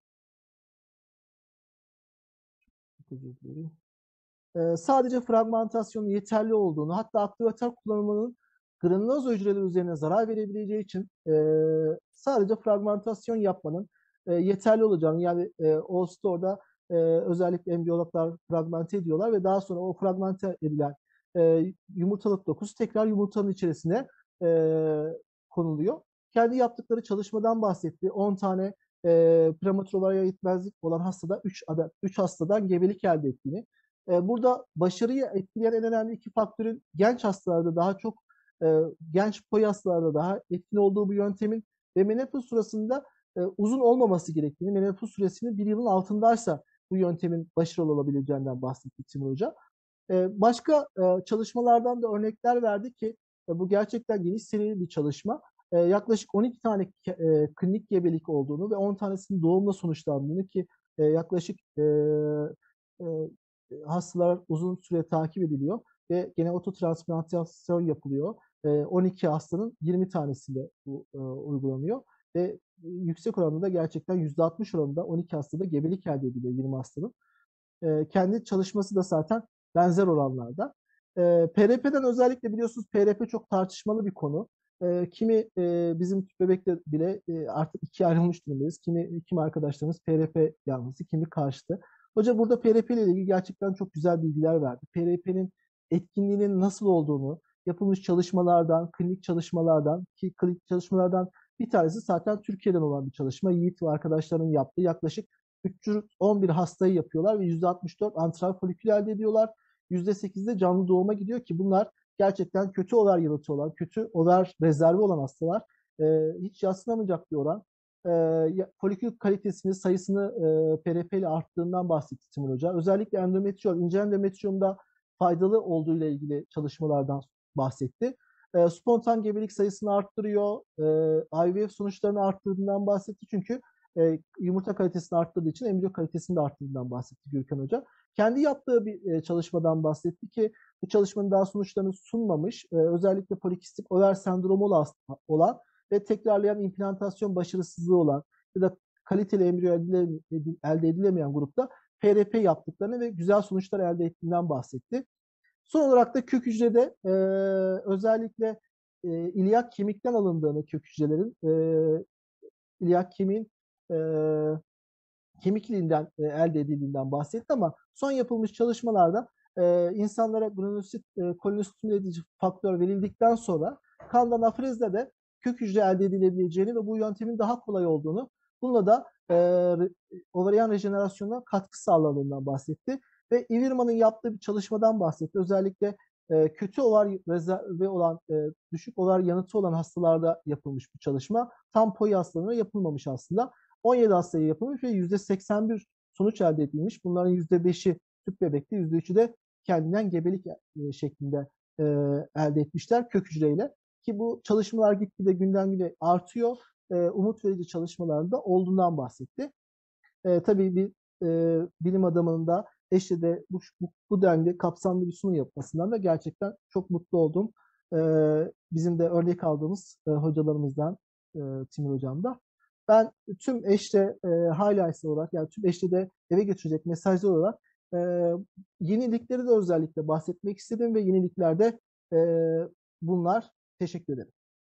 e, sadece fragmentasyonun yeterli olduğunu, hatta aktivatör kullanımının granuloz hücreler üzerine zarar verebileceği için e, sadece fragmentasyon yapmanın e, yeterli olacağını, yani e, o store'da e, özellikle embriyologlar fragmente ediyorlar ve daha sonra o fragmente edilen e, yumurtalık dokusu tekrar yumurtanın içerisine e, konuluyor. Kendi yaptıkları çalışmadan bahsetti. on tane e, prematür ovaryen yetmezlik olan hastada üç adet üç hastadan gebelik elde ettiğini, e, burada başarıyı etkileyen en önemli iki faktörün genç hastalarda daha çok e, genç P O I hastalarda daha etkili olduğu bu yöntemin ve menopoz sırasında e, uzun olmaması gerektiğini, menopoz süresinin bir yılın altındaysa bu yöntemin başarılı olabileceğinden bahsetti Timur Hoca. E, başka e, çalışmalardan da örnekler verdi ki e, bu gerçekten geniş serili bir çalışma. E, yaklaşık on iki tane e, klinik gebelik olduğunu ve on tanesinin doğumla sonuçlandığını ki e, yaklaşık e, e, hastalar uzun süre takip ediliyor ve gene ototransplantasyon yapılıyor. E, on iki hastanın yirmi tanesinde bu e, uygulanıyor ve yüksek oranda da gerçekten yüzde altmış oranında on iki hastada gebelik elde ediliyor yirmi hastanın. E, kendi çalışması da zaten benzer oranlarda. E, P R P'den özellikle biliyorsunuz P R P çok tartışmalı bir konu. E, kimi e, bizim tüp bebekte bile e, artık ikiye ayrılmış durumdayız. Kimi, kimi arkadaşlarımız P R P yanlısı, kimi karşıtı. Hoca burada P R P ile ilgili gerçekten çok güzel bilgiler verdi. P R P'nin etkinliğinin nasıl olduğunu, yapılmış çalışmalardan, klinik çalışmalardan, ki klinik çalışmalardan bir tanesi zaten Türkiye'den olan bir çalışma. Yiğit ve arkadaşlarının yaptığı yaklaşık üç yüz on bir hastayı yapıyorlar ve yüzde altmış dört antral folikül elde ediyorlar. yüzde sekiz de canlı doğuma gidiyor ki bunlar gerçekten kötü over yanıtı olan, kötü over rezervi olan hastalar. Ee, hiç yadsınamayacak bir oran. Ee, folikül kalitesini, sayısını e, P R P ile arttığından bahsetti Timur Hoca. Özellikle endometriyom, ince endometriyomda faydalı olduğu ile ilgili çalışmalardan bahsetti. E, spontan gebelik sayısını arttırıyor. E, I V F sonuçlarını arttırdığından bahsetti. Çünkü e, yumurta kalitesini arttırdığı için embriyo kalitesini de arttırdığından bahsetti Gürkan Hoca. Kendi yaptığı bir e, çalışmadan bahsetti ki bu çalışmanın daha sonuçlarını sunmamış. E, özellikle polikistik over sendromu olan ve tekrarlayan implantasyon başarısızlığı olan ya da kaliteli embriyo elde edilemeyen grupta P R P yaptıklarını ve güzel sonuçlar elde ettiğinden bahsetti. Son olarak da kök hücrede e, özellikle e, ilyak kemikten alındığını, kök hücrelerin e, ilyak kemiğin e, kemikliğinden e, elde edildiğinden bahsetti ama son yapılmış çalışmalarda e, insanlara granulosit e, kolonostimüle edici faktör verildikten sonra kanda nafrezle de kök hücre elde edilebileceğini ve bu yöntemin daha kolay olduğunu, bununla da e, overyan rejenerasyonuna katkı sağladığından bahsetti. Ve Ivirman'ın yaptığı bir çalışmadan bahsetti. Özellikle e, kötü ovar rezervi olan, e, düşük ovar yanıtı olan hastalarda yapılmış bir çalışma. Tam POI hastalarına yapılmamış aslında. on yedi hastaya yapılmış ve yüzde seksen bir sonuç elde edilmiş. Bunların yüzde beşi tüp bebekte, yüzde üçü de kendinden gebelik e, şeklinde e, elde etmişler kök hücreyle. Ki bu çalışmalar gitgide günden güne artıyor. E, umut verici çalışmalarında olduğundan bahsetti. E, tabii bir e, bilim adamının da Eşli'de bu, bu, bu denli kapsamlı bir sunum yapmasından da gerçekten çok mutlu oldum. E, bizim de örnek aldığımız e, hocalarımızdan e, Timur Hocam da. Ben tüm Eşli e, highlights olarak, yani tüm Eşli de eve götürecek mesajlar olarak e, yenilikleri de özellikle bahsetmek istedim ve yeniliklerde e, bunlar. Teşekkür ederim.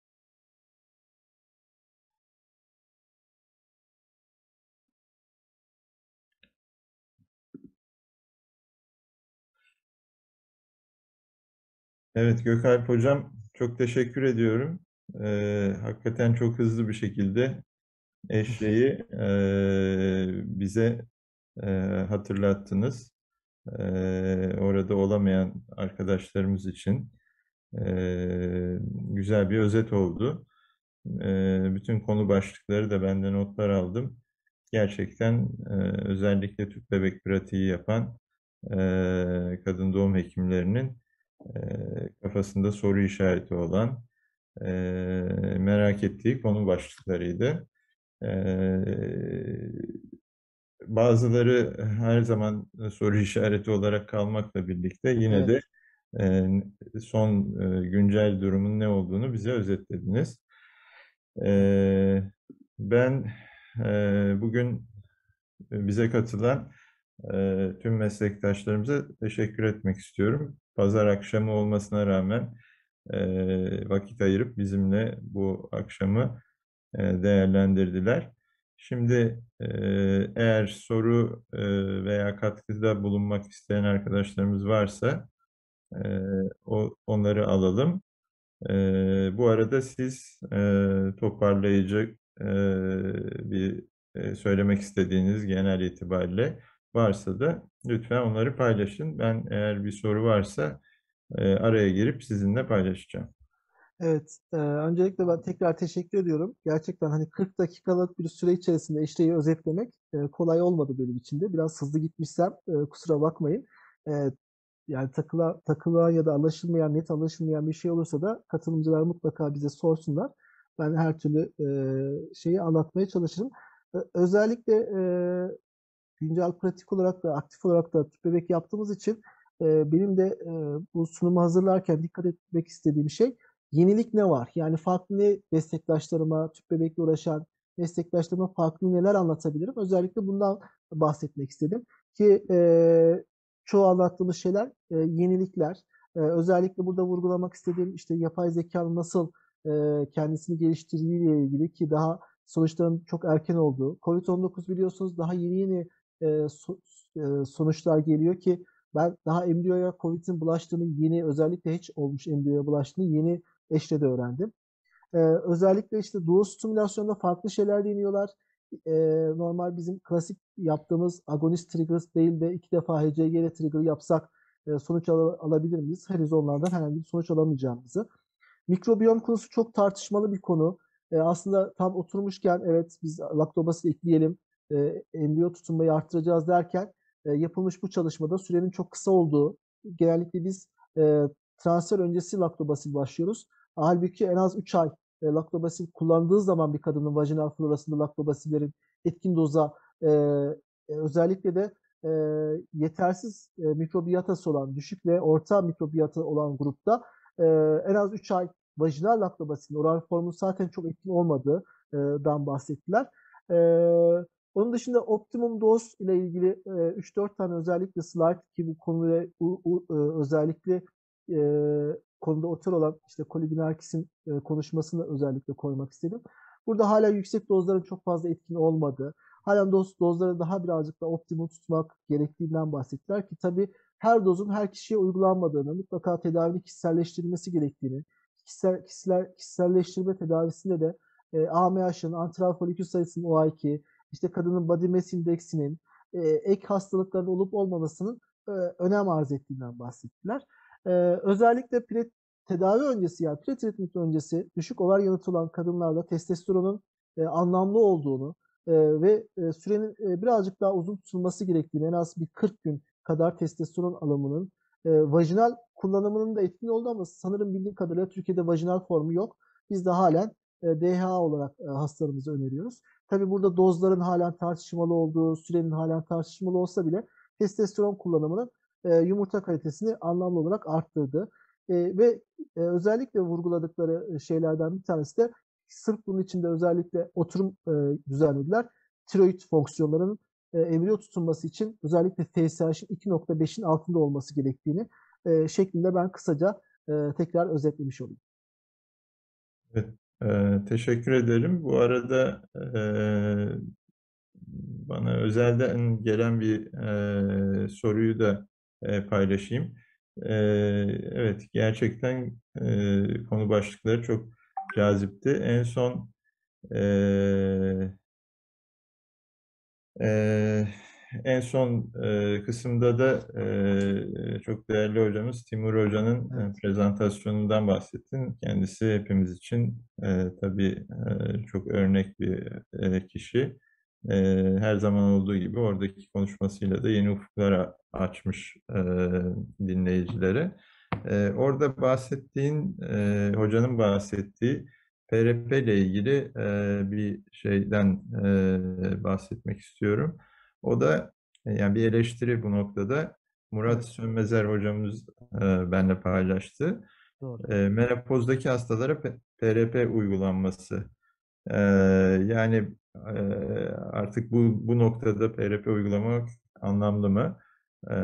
Evet Gökalp Hocam, çok teşekkür ediyorum. Ee, hakikaten çok hızlı bir şekilde eşleği e, bize e, hatırlattınız. E, Orada olamayan arkadaşlarımız için e, güzel bir özet oldu. E, bütün konu başlıkları da ben de notlar aldım. Gerçekten e, özellikle tüp bebek pratiği yapan e, kadın doğum hekimlerinin e, kafasında soru işareti olan, e, merak ettiği konu başlıklarıydı. E, Bazıları her zaman soru işareti olarak kalmakla birlikte yine de Evet. e, son e, güncel durumun ne olduğunu bize özetlediniz. E, Ben e, bugün bize katılan e, tüm meslektaşlarımıza teşekkür etmek istiyorum. Pazar akşamı olmasına rağmen e, vakit ayırıp bizimle bu akşamı e, değerlendirdiler. Şimdi e, eğer soru e, veya katkıda bulunmak isteyen arkadaşlarımız varsa e, o, onları alalım. E, Bu arada siz e, toparlayıcı e, bir e, söylemek istediğiniz genel itibariyle varsa da lütfen onları paylaşın. Ben eğer bir soru varsa e, araya girip sizinle paylaşacağım. Evet, e, öncelikle ben tekrar teşekkür ediyorum. Gerçekten hani kırk dakikalık bir süre içerisinde işleyi özetlemek e, kolay olmadı benim için de. Biraz hızlı gitmişsem e, kusura bakmayın. E, yani takıla, takılan ya da anlaşılmayan, net anlaşılmayan bir şey olursa da katılımcılar mutlaka bize sorsunlar. Ben her türlü e, şeyi anlatmaya çalışırım. E, özellikle e, güncel pratik olarak da aktif olarak da tüp bebek yaptığımız için e, benim de e, bu sunumu hazırlarken dikkat etmek istediğim şey yenilik ne var? Yani farklı ne meslektaşlarıma, tüp bebekle uğraşan meslektaşlarıma farklı neler anlatabilirim? Özellikle bundan bahsetmek istedim ki e, çoğu anlattığımız şeyler e, yenilikler. E, özellikle burada vurgulamak istediğim işte yapay zekanın nasıl e, kendisini geliştirdiğiyle ilgili ki daha sonuçların çok erken olduğu. Covid on dokuz biliyorsunuz daha yeni yeni e, so- e, sonuçlar geliyor ki ben daha embriyoya Covid'in bulaştığını yeni özellikle hiç olmuş embriyoya bulaştığını yeni eşle de öğrendim. Ee, özellikle işte doğu stimülasyonda farklı şeyler deniyorlar. Ee, normal bizim klasik yaptığımız agonist triggers değil de iki defa H C G trigger yapsak e, sonuç al- alabilir miyiz? Henüz onlardan herhangi bir sonuç alamayacağımızı. Mikrobiyom konusu çok tartışmalı bir konu. E, aslında tam oturmuşken evet biz laktobasit ekleyelim, e, embriyo tutunmayı arttıracağız derken e, yapılmış bu çalışmada sürenin çok kısa olduğu, genellikle biz e, transfer öncesi laktobasil başlıyoruz. Halbuki en az üç ay e, laktobasil kullandığı zaman bir kadının vajinal florasında laktobasillerin etkin doza e, e, özellikle de e, yetersiz e, mikrobiyatası olan, düşük ve orta mikrobiyatı olan grupta e, en az üç ay vajinal laktobasilin oral formun zaten çok etkin olmadığından bahsettiler. E, Onun dışında optimum doz ile ilgili e, üç dört tane özellikle slide ki bu konuyla u, u, e, özellikle e, konuda otor olan işte Kolibinakis'in e, konuşmasını özellikle koymak istedim. Burada hala yüksek dozların çok fazla etkin olmadığı, halen doz, dozları daha birazcık da optimum tutmak gerektiğinden bahsettiler ki tabii her dozun her kişiye uygulanmadığını, mutlaka tedavinin kişiselleştirilmesi gerektiğini, kişisel, kişiler, kişiselleştirme tedavisinde de e, A M H'ın, antral folikül sayısının O A iki, işte kadının body mass indeksinin, e, ek hastalıkların olup olmamasının e, önem arz ettiğinden bahsettiler. E, özellikle pre, tedavi öncesi yani pre-treatment öncesi düşük over yanıtı olan kadınlarda testosteronun e, anlamlı olduğunu e, ve e, sürenin e, birazcık daha uzun tutulması gerektiğini, en az bir kırk gün kadar testosteron alımının e, vajinal kullanımının da etkin oldu ama sanırım bildiğim kadarıyla Türkiye'de vajinal formu yok. Biz de halen e, D H A olarak e, hastalarımıza öneriyoruz. Tabii burada dozların halen tartışmalı olduğu, sürenin halen tartışmalı olsa bile testosteron kullanımının e, yumurta kalitesini anlamlı olarak arttırdı. E, ve e, özellikle vurguladıkları şeylerden bir tanesi de sırf bunun içinde özellikle oturum e, düzenlediler. Tiroid fonksiyonlarının e, embriyo tutunması için özellikle T S H'in iki nokta beşin altında olması gerektiğini e, şeklinde ben kısaca e, tekrar özetlemiş olayım. Evet, e, teşekkür ederim. Bu arada e, bana özelden gelen bir e, soruyu da e, paylaşayım. E, evet, gerçekten e, konu başlıkları çok cazipti. En son e, Ee, en son e, kısımda da e, çok değerli hocamız Timur Hoca'nın e, Evet. prezentasyonundan bahsettin. Kendisi hepimiz için e, tabii e, çok örnek bir e, kişi. E, Her zaman olduğu gibi oradaki konuşmasıyla da yeni ufuklar a- açmış e, dinleyicilere. E, orada bahsettiğin, e, hocanın bahsettiği P R P ile ilgili e, bir şeyden e, bahsetmek istiyorum. O da e, yani bir eleştiri bu noktada. Murat Evet. Sönmezer hocamız e, benimle paylaştı. Doğru. E, menopozdaki hastalara P- PRP uygulanması. E, Yani e, artık bu bu noktada P R P uygulamak anlamlı mı? E,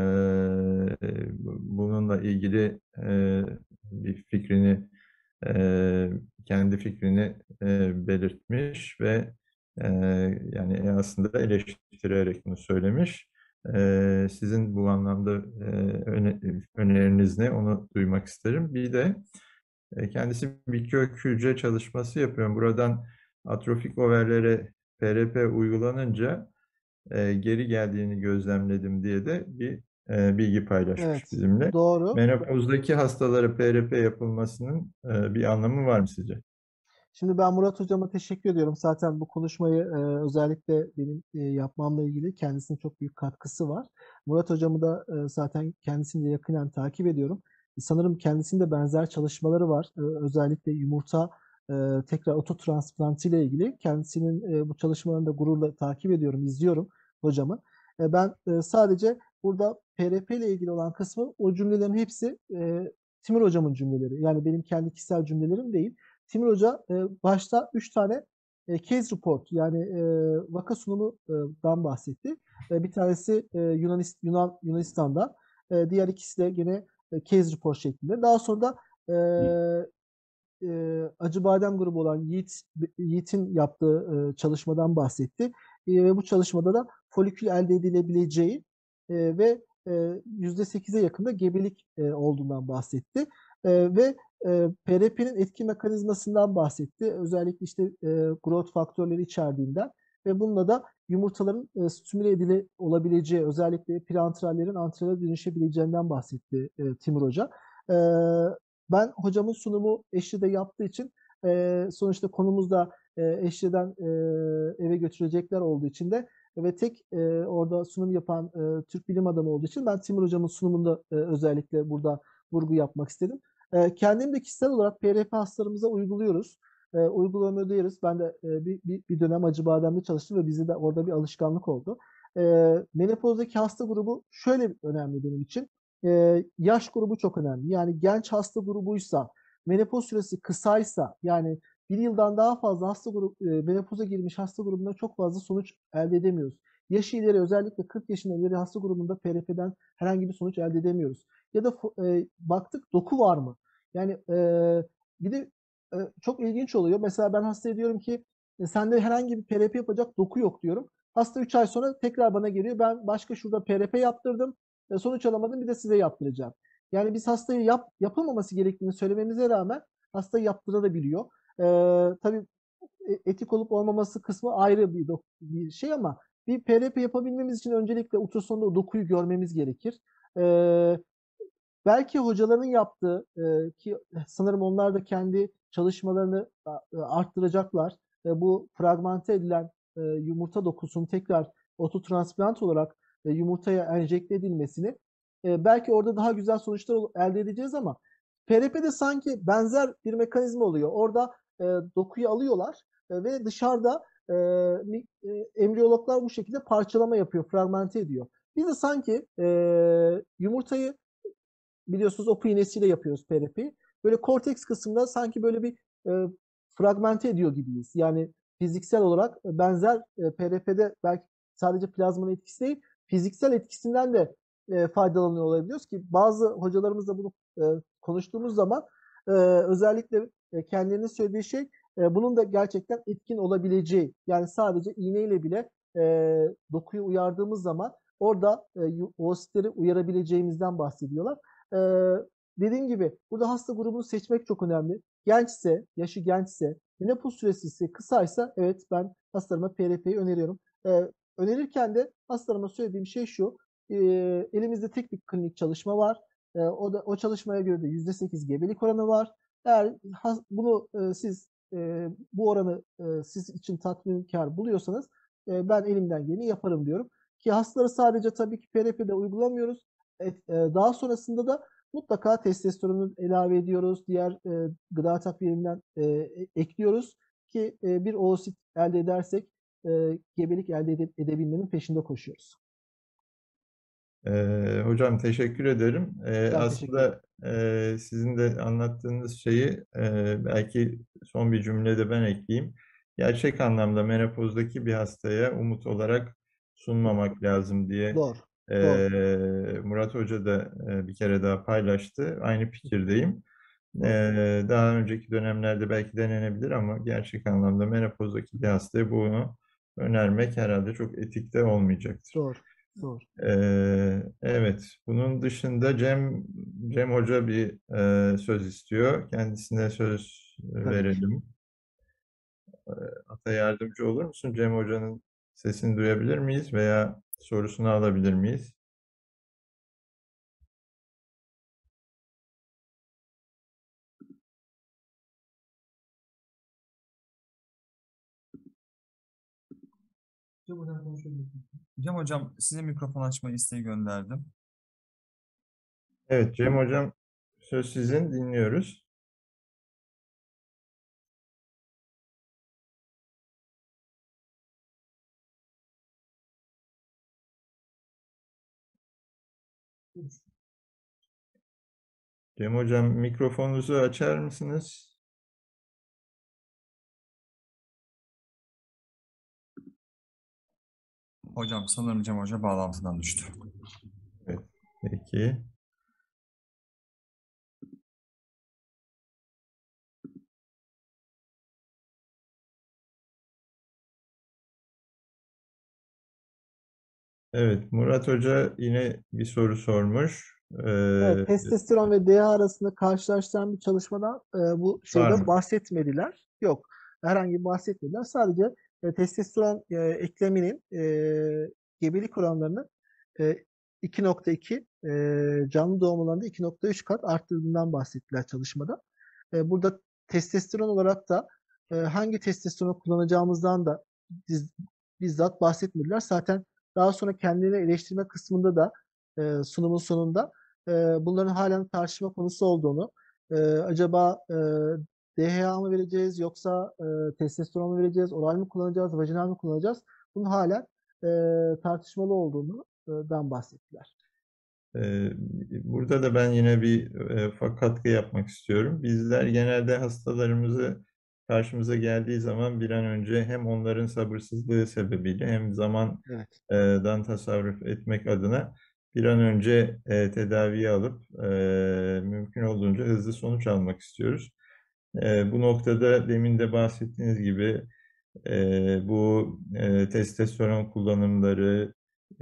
Bununla ilgili e, bir fikrini e, kendi fikrini e, belirtmiş ve e, yani aslında eleştirerek bunu söylemiş. E, sizin bu anlamda e, öne, öneriniz ne? Onu duymak isterim. Bir de e, kendisi bir kök hücre çalışması yapıyorum. Buradan atrofik overlere P R P uygulanınca e, geri geldiğini gözlemledim diye de bir e, bilgi paylaşmış Evet. bizimle. Doğru. Menopozdaki hastalara P R P yapılmasının e, bir anlamı var mı sizce? Şimdi ben Murat Hocama teşekkür ediyorum. Zaten bu konuşmayı e, özellikle benim e, yapmamla ilgili kendisinin çok büyük katkısı var. Murat Hocamı da e, zaten kendisini de yakinen takip ediyorum. Sanırım kendisinde benzer çalışmaları var. E, özellikle yumurta e, tekrar ototransplantı ile ilgili. Kendisinin e, bu çalışmalarını da gururla takip ediyorum, izliyorum hocamı. E, ben e, sadece burada P R P ile ilgili olan kısmı o cümlelerin hepsi e, Timur Hocamın cümleleri. Yani benim kendi kişisel cümlelerim değil. Timur Hoca e, başta üç tane e, case report yani e, vaka sunumundan bahsetti. E, bir tanesi e, Yunanist, Yunan Yunanistan'da, e, diğer ikisi de gene e, case report şeklinde. Daha sonra da e, e, Acıbadem grubu olan Yiğit, Yiğit'in yaptığı e, çalışmadan bahsetti. E, ve bu çalışmada da folikül elde edilebileceği e, ve e, yüzde sekize yakında gebelik e, olduğundan bahsetti. E, ve e, P R P'nin etki mekanizmasından bahsetti. Özellikle işte e, growth faktörleri içerdiğinden ve bununla da yumurtaların e, stimüle edile olabileceği, özellikle preantrallerin antrale dönüşebileceğinden bahsetti e, Timur Hoca. E, Ben hocamın sunumu Eşli'de yaptığı için e, sonuçta konumuz da e, Eşli'den e, eve götürecekler olduğu için de ve tek e, orada sunum yapan e, Türk bilim adamı olduğu için ben Timur hocamın sunumunda e, özellikle burada vurgu yapmak istedim. E, kendim de kişisel olarak P R P hastalarımıza uyguluyoruz. E, uygulamıyoruz. Ben de e, bir, bir, bir dönem Acıbadem'de çalıştım ve bize de orada bir alışkanlık oldu. E, Menopozdaki hasta grubu şöyle önemli benim için. E, yaş grubu çok önemli. Yani genç hasta grubuysa, menopoz süresi kısaysa, yani bir yıldan daha fazla hasta grubu, e, menopoza girmiş hasta grubunda çok fazla sonuç elde edemiyoruz. Yaşı ileri, özellikle kırk yaşından ileri hasta grubunda P R P'den herhangi bir sonuç elde edemiyoruz. Ya da e, baktık doku var mı? Yani e, bir de e, çok ilginç oluyor. Mesela ben hastaya diyorum ki e, sende herhangi bir P R P yapacak doku yok diyorum. Hasta üç ay sonra tekrar bana geliyor. Ben başka şurada P R P yaptırdım. E, sonuç alamadım, bir de size yaptıracağım. Yani biz hastayı yap, yapılmaması gerektiğini söylememize rağmen hasta yaptırabiliyor. E, tabii e, etik olup olmaması kısmı ayrı bir, bir şey ama bir P R P yapabilmemiz için öncelikle ultrasonda o dokuyu görmemiz gerekir. E, Belki hocaların yaptığı e, ki sanırım onlar da kendi çalışmalarını e, arttıracaklar. E, bu fragmente edilen e, yumurta dokusunun tekrar ototransplant olarak e, yumurtaya enjekte edilmesini e, belki orada daha güzel sonuçlar elde edeceğiz ama P R P'de sanki benzer bir mekanizma oluyor. Orada e, dokuyu alıyorlar e, ve dışarıda e, e, embriyologlar bu şekilde parçalama yapıyor, fragmente ediyor. Biz de sanki e, yumurtayı biliyorsunuz o iğnesiyle yapıyoruz P R P'yi. Böyle korteks kısmında sanki böyle bir e, fragmente ediyor gibiyiz. Yani fiziksel olarak benzer e, P R P'de belki sadece plazmanın etkisi değil, fiziksel etkisinden de e, faydalanıyor olabiliyoruz ki bazı hocalarımızla bunu e, konuştuğumuz zaman e, özellikle e, kendilerinin söylediği şey e, bunun da gerçekten etkin olabileceği. Yani sadece iğneyle bile e, dokuyu uyardığımız zaman orada e, oositleri uyarabileceğimizden bahsediyorlar. Ee, Dediğim gibi burada hasta grubunu seçmek çok önemli. Gençse, yaşı gençse, menopoz süresi ise kısaysa evet ben hastalarıma P R P'yi öneriyorum. Ee, Önerirken de hastalarıma söylediğim şey şu. E, elimizde tek bir klinik çalışma var. E, o da o çalışmaya göre de yüzde sekiz gebelik oranı var. Eğer has, bunu e, siz e, bu oranı e, siz için tatminkar buluyorsanız e, ben elimden geleni yaparım diyorum. Ki hastaları sadece tabii ki P R P'de uygulamıyoruz. Et, e, daha sonrasında da mutlaka testosteronu ilave ediyoruz. Diğer e, gıda takviyelerinden e, e- ekliyoruz ki e, bir oosit elde edersek e, gebelik elde ede- edebilmenin peşinde koşuyoruz. Ee, hocam teşekkür ederim. Ee, Ben teşekkür ederim. aslında e, sizin de anlattığınız şeyi e, belki son bir cümlede ben ekleyeyim. Gerçek anlamda menopozdaki bir hastaya umut olarak sunmamak lazım diye Doğru. e, Doğru. Murat Hoca da e, bir kere daha paylaştı. Aynı fikirdeyim. Doğru. Ee, daha önceki dönemlerde belki denenebilir ama gerçek anlamda menopozdaki bir hastaya bunu önermek herhalde çok etikte olmayacaktır. Doğru. Doğru. Ee, evet, bunun dışında Cem Cem Hoca bir e, söz istiyor. Kendisine söz Tabii ki. verelim. Ata yardımcı olur musun? Cem Hoca'nın sesini duyabilir miyiz veya sorusunu alabilir miyiz? Cem hocam size mikrofon açma isteği gönderdim. Evet, Cem Hocam söz sizin, dinliyoruz. Cem Hocam mikrofonunuzu açar mısınız? Hocam sanırım Cem hoca bağlantıdan düştü. Evet, peki. Evet, Murat Hoca yine bir soru sormuş. Evet, Ee, testosteron ve D H A arasında karşılaştıran bir çalışmadan e, bu var şeyde mı? bahsetmediler. Yok, herhangi bir bahsetmediler. Sadece e, testosteron e, ekleminin e, gebelik oranlarını e, iki nokta iki e, canlı doğum oranında iki nokta üç kat arttırdığından bahsettiler çalışmada. E, burada testosteron olarak da e, hangi testosteron kullanacağımızdan da biz, bizzat bahsetmediler. Zaten daha sonra kendilerini eleştirme kısmında da e, sunumun sonunda e, bunların halen tartışma konusu olduğunu, e, acaba e, D H A mı vereceğiz yoksa e, testosteron mu vereceğiz, oral mi kullanacağız, vajinal mi kullanacağız? Bunun halen e, tartışmalı olduğundan bahsettiler. Ee, Burada da ben yine bir e, ufak katkı yapmak istiyorum. Bizler genelde hastalarımızı karşımıza geldiği zaman bir an önce hem onların sabırsızlığı sebebiyle hem Evet. zamandan tasarruf etmek adına bir an önce e, tedaviye alıp e, mümkün olduğunca hızlı sonuç almak istiyoruz. E, bu noktada demin de bahsettiğiniz gibi e, bu e, testosteron kullanımları,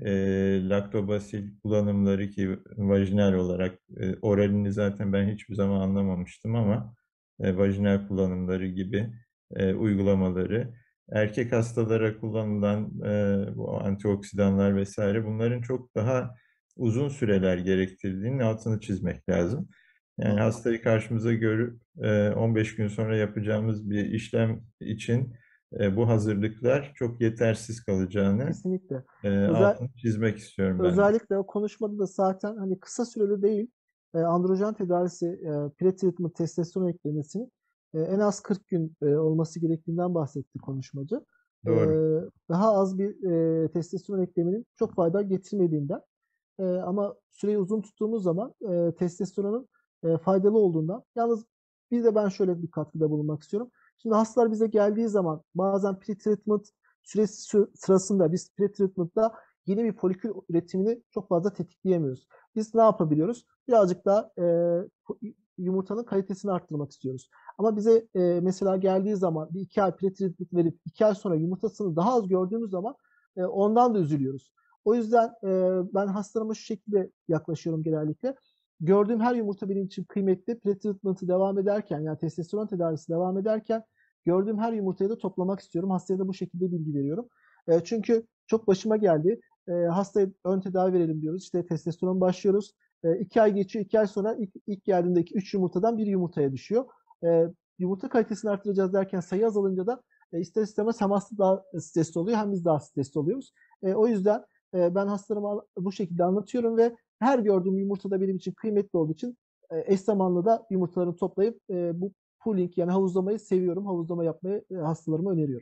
e, laktobasil kullanımları ki vajinal olarak e, oralini zaten ben hiçbir zaman anlamamıştım ama e, vajinal kullanımları gibi e, uygulamaları, erkek hastalara kullanılan e, bu antioksidanlar vesaire bunların çok daha uzun süreler gerektirdiğinin altını çizmek lazım. Yani Doğru. hastayı karşımıza görüp e, on beş gün sonra yapacağımız bir işlem için e, bu hazırlıklar çok yetersiz kalacağını Kesinlikle. e, Özel, altını çizmek istiyorum ben de. özellikle o konuşmada da zaten hani kısa süreli değil, e, androjen tedavisi, e, pre-treatment testosteron eklemesinin e, en az kırk gün e, olması gerektiğinden bahsetti konuşmacı. E, Doğru. daha az bir e, testosteron ekleminin çok fayda getirmediğinden, e, ama süreyi uzun tuttuğumuz zaman e, testosteronun e, faydalı olduğundan. Yalnız bir de ben şöyle bir katkıda bulunmak istiyorum. Şimdi hastalar bize geldiği zaman bazen pre-treatment süresi sü- sırasında biz pre-treatment'ta yeni bir folikül üretimini çok fazla tetikleyemiyoruz. Biz ne yapabiliyoruz? Birazcık daha e, yumurtanın kalitesini arttırmak istiyoruz. Ama bize e, mesela geldiği zaman bir iki ay pre-treatment verip iki ay sonra yumurtasını daha az gördüğümüz zaman e, ondan da üzülüyoruz. O yüzden e, ben hastalarıma şu şekilde yaklaşıyorum genellikle. Gördüğüm her yumurta benim için kıymetli. Pre-treatment'ı devam ederken, yani testosteron tedavisi devam ederken gördüğüm her yumurtayı da toplamak istiyorum. Hastaya da bu şekilde bilgi veriyorum. E, çünkü çok başıma geldi. E, hastaya ön tedavi verelim diyoruz. İşte testosteron başlıyoruz. E, iki ay geçiyor. iki ay sonra ilk, ilk geldiğindeki üç yumurtadan bir yumurtaya düşüyor. E, yumurta kalitesini artıracağız derken sayı azalınca da e, ister istemez hem hasta daha stresli oluyor hem biz daha stresli oluyoruz. E, o yüzden e, ben hastalarıma bu şekilde anlatıyorum ve her gördüğüm yumurta da benim için kıymetli olduğu için e, eş zamanlı da yumurtalarını toplayıp e, bu pooling, yani havuzlamayı seviyorum. Havuzlama yapmayı e, hastalarıma öneriyorum.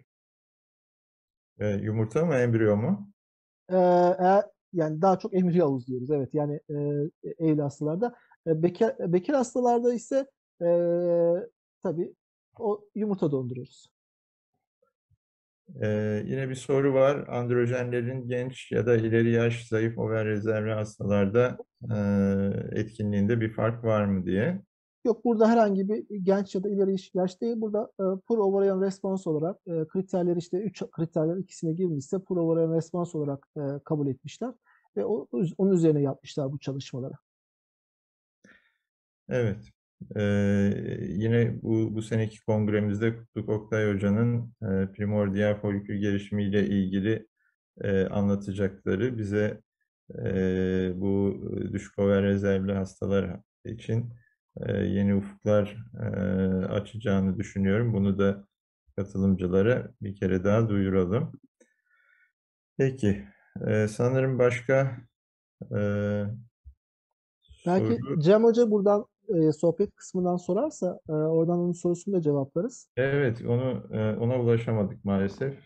E, yumurta mı, embriyo mu? E, eğer, yani daha çok embriyo havuzluyoruz. Evet, yani e, evli hastalarda. E, bekar, bekar hastalarda ise e, tabii o yumurta donduruyoruz. E, Yine bir soru var. Androjenlerin genç ya da ileri yaş zayıf over rezervli hastalarda e, etkinliğinde bir fark var mı diye. Yok, burada herhangi bir genç ya da ileri yaş değil. Burada e, poor ovarian response olarak e, kriterleri, işte üç kriterler ikisine girmişse poor ovarian response olarak e, kabul etmişler. Ve o, onun üzerine yapmışlar bu çalışmaları. Evet. Ee, Yine bu, bu seneki kongremizde Kutluk Oktay Hoca'nın e, primordial folikül gelişimiyle ilgili e, anlatacakları bize e, bu düşük over rezervli hastalar için e, yeni ufuklar e, açacağını düşünüyorum. Bunu da katılımcılara bir kere daha duyuralım. Peki, e, sanırım başka e, Belki soru. Cem Hoca buradan e, sohbet kısmından sorarsa e, oradan onun sorusunu da cevaplarız. Evet, onu e, ona ulaşamadık maalesef.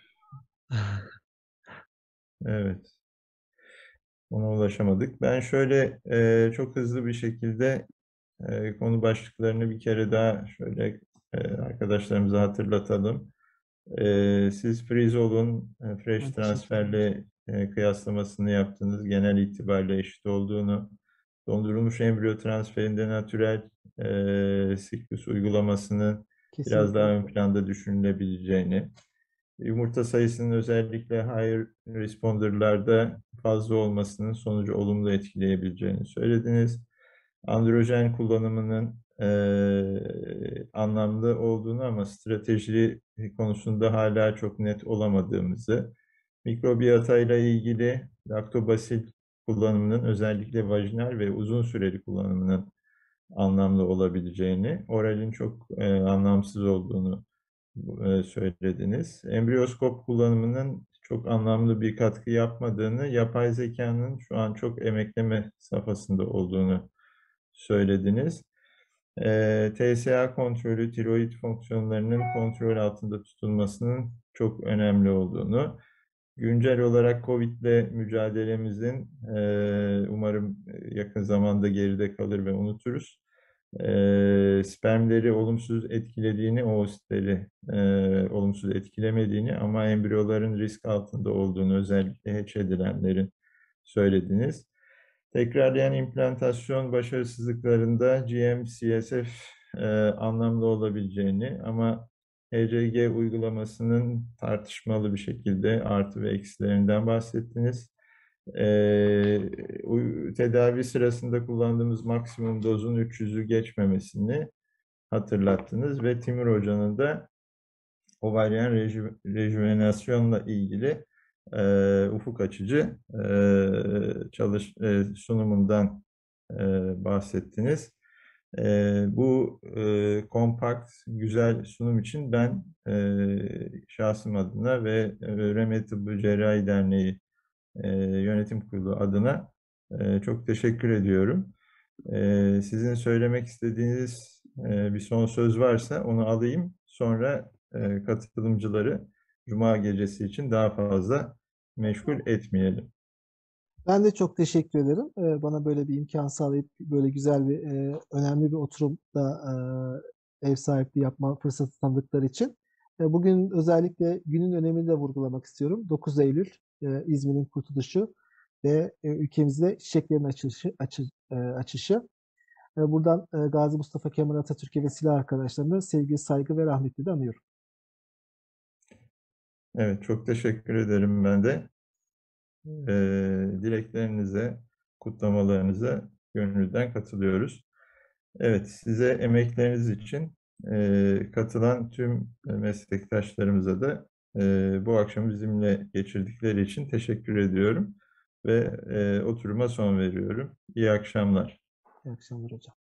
Evet. Ona ulaşamadık. Ben şöyle e, çok hızlı bir şekilde e, konu başlıklarını bir kere daha şöyle e, arkadaşlarımıza hatırlatalım. E, siz Frizol'un e, fresh Ben teşekkür ederim hocam. transferle e, kıyaslamasını yaptınız. Genel itibariyle eşit olduğunu, dondurulmuş embriyo transferinde natürel e, siklus uygulamasının biraz daha Kesinlikle. ön planda düşünülebileceğini, Yumurta sayısının özellikle high responder'larda fazla olmasının sonucu olumlu etkileyebileceğini söylediniz. Androjen kullanımının eee, anlamlı olduğunu ama strateji konusunda hala çok net olamadığımızı, mikrobiyota ile ilgili laktobasil kullanımının özellikle vajinal ve uzun süreli kullanımının anlamlı olabileceğini, oralin çok e, anlamsız olduğunu e, söylediniz. Embriyoskop kullanımının çok anlamlı bir katkı yapmadığını, yapay zekanın şu an çok emekleme safhasında olduğunu söylediniz. E, T S A kontrolü, tiroid fonksiyonlarının kontrol altında tutulmasının çok önemli olduğunu, güncel olarak Covid ile mücadelemizin e, umarım yakın zamanda geride kalır ve unuturuz. E, spermleri olumsuz etkilediğini, oositleri e, olumsuz etkilemediğini ama embriyoların risk altında olduğunu, özellikle hatch edilenlerin söylediniz. Tekrarlayan implantasyon başarısızlıklarında G M C S F e, anlamlı olabileceğini ama E C G uygulamasının tartışmalı bir şekilde artı ve eksilerinden bahsettiniz. Ee, tedavi sırasında kullandığımız maksimum dozun üç yüzü geçmemesini hatırlattınız ve Timur Hoca'nın da ovaryen reju- rejuvenasyonla ilgili e, ufuk açıcı e, çalış e, sunumundan e, bahsettiniz. E, bu e, kompakt, güzel sunum için ben e, şahsım adına ve Üreme Tıbbı Cerrahi Derneği e, Yönetim Kurulu adına e, çok teşekkür ediyorum. E, sizin söylemek istediğiniz e, bir son söz varsa onu alayım. Sonra e, katılımcıları Cuma gecesi için daha fazla meşgul etmeyelim. Ben de çok teşekkür ederim. Ee, Bana böyle bir imkan sağlayıp böyle güzel bir e, önemli bir oturumda e, ev sahipliği yapma fırsatı tanıdıkları için. E, Bugün özellikle günün önemini de vurgulamak istiyorum. dokuz Eylül e, İzmir'in kurtuluşu ve e, ülkemizde çiçeklerin açılışı, açı, e, açışı. E, Buradan e, Gazi Mustafa Kemal Atatürk'e ve silah arkadaşlarına sevgi, saygı ve rahmetle de anıyorum. Evet, çok teşekkür ederim ben de. E, dileklerinize, kutlamalarınıza gönülden katılıyoruz. Evet, size emekleriniz için e, katılan tüm meslektaşlarımıza da e, bu akşam bizimle geçirdikleri için teşekkür ediyorum ve e, oturuma son veriyorum. İyi akşamlar. İyi akşamlar hocam.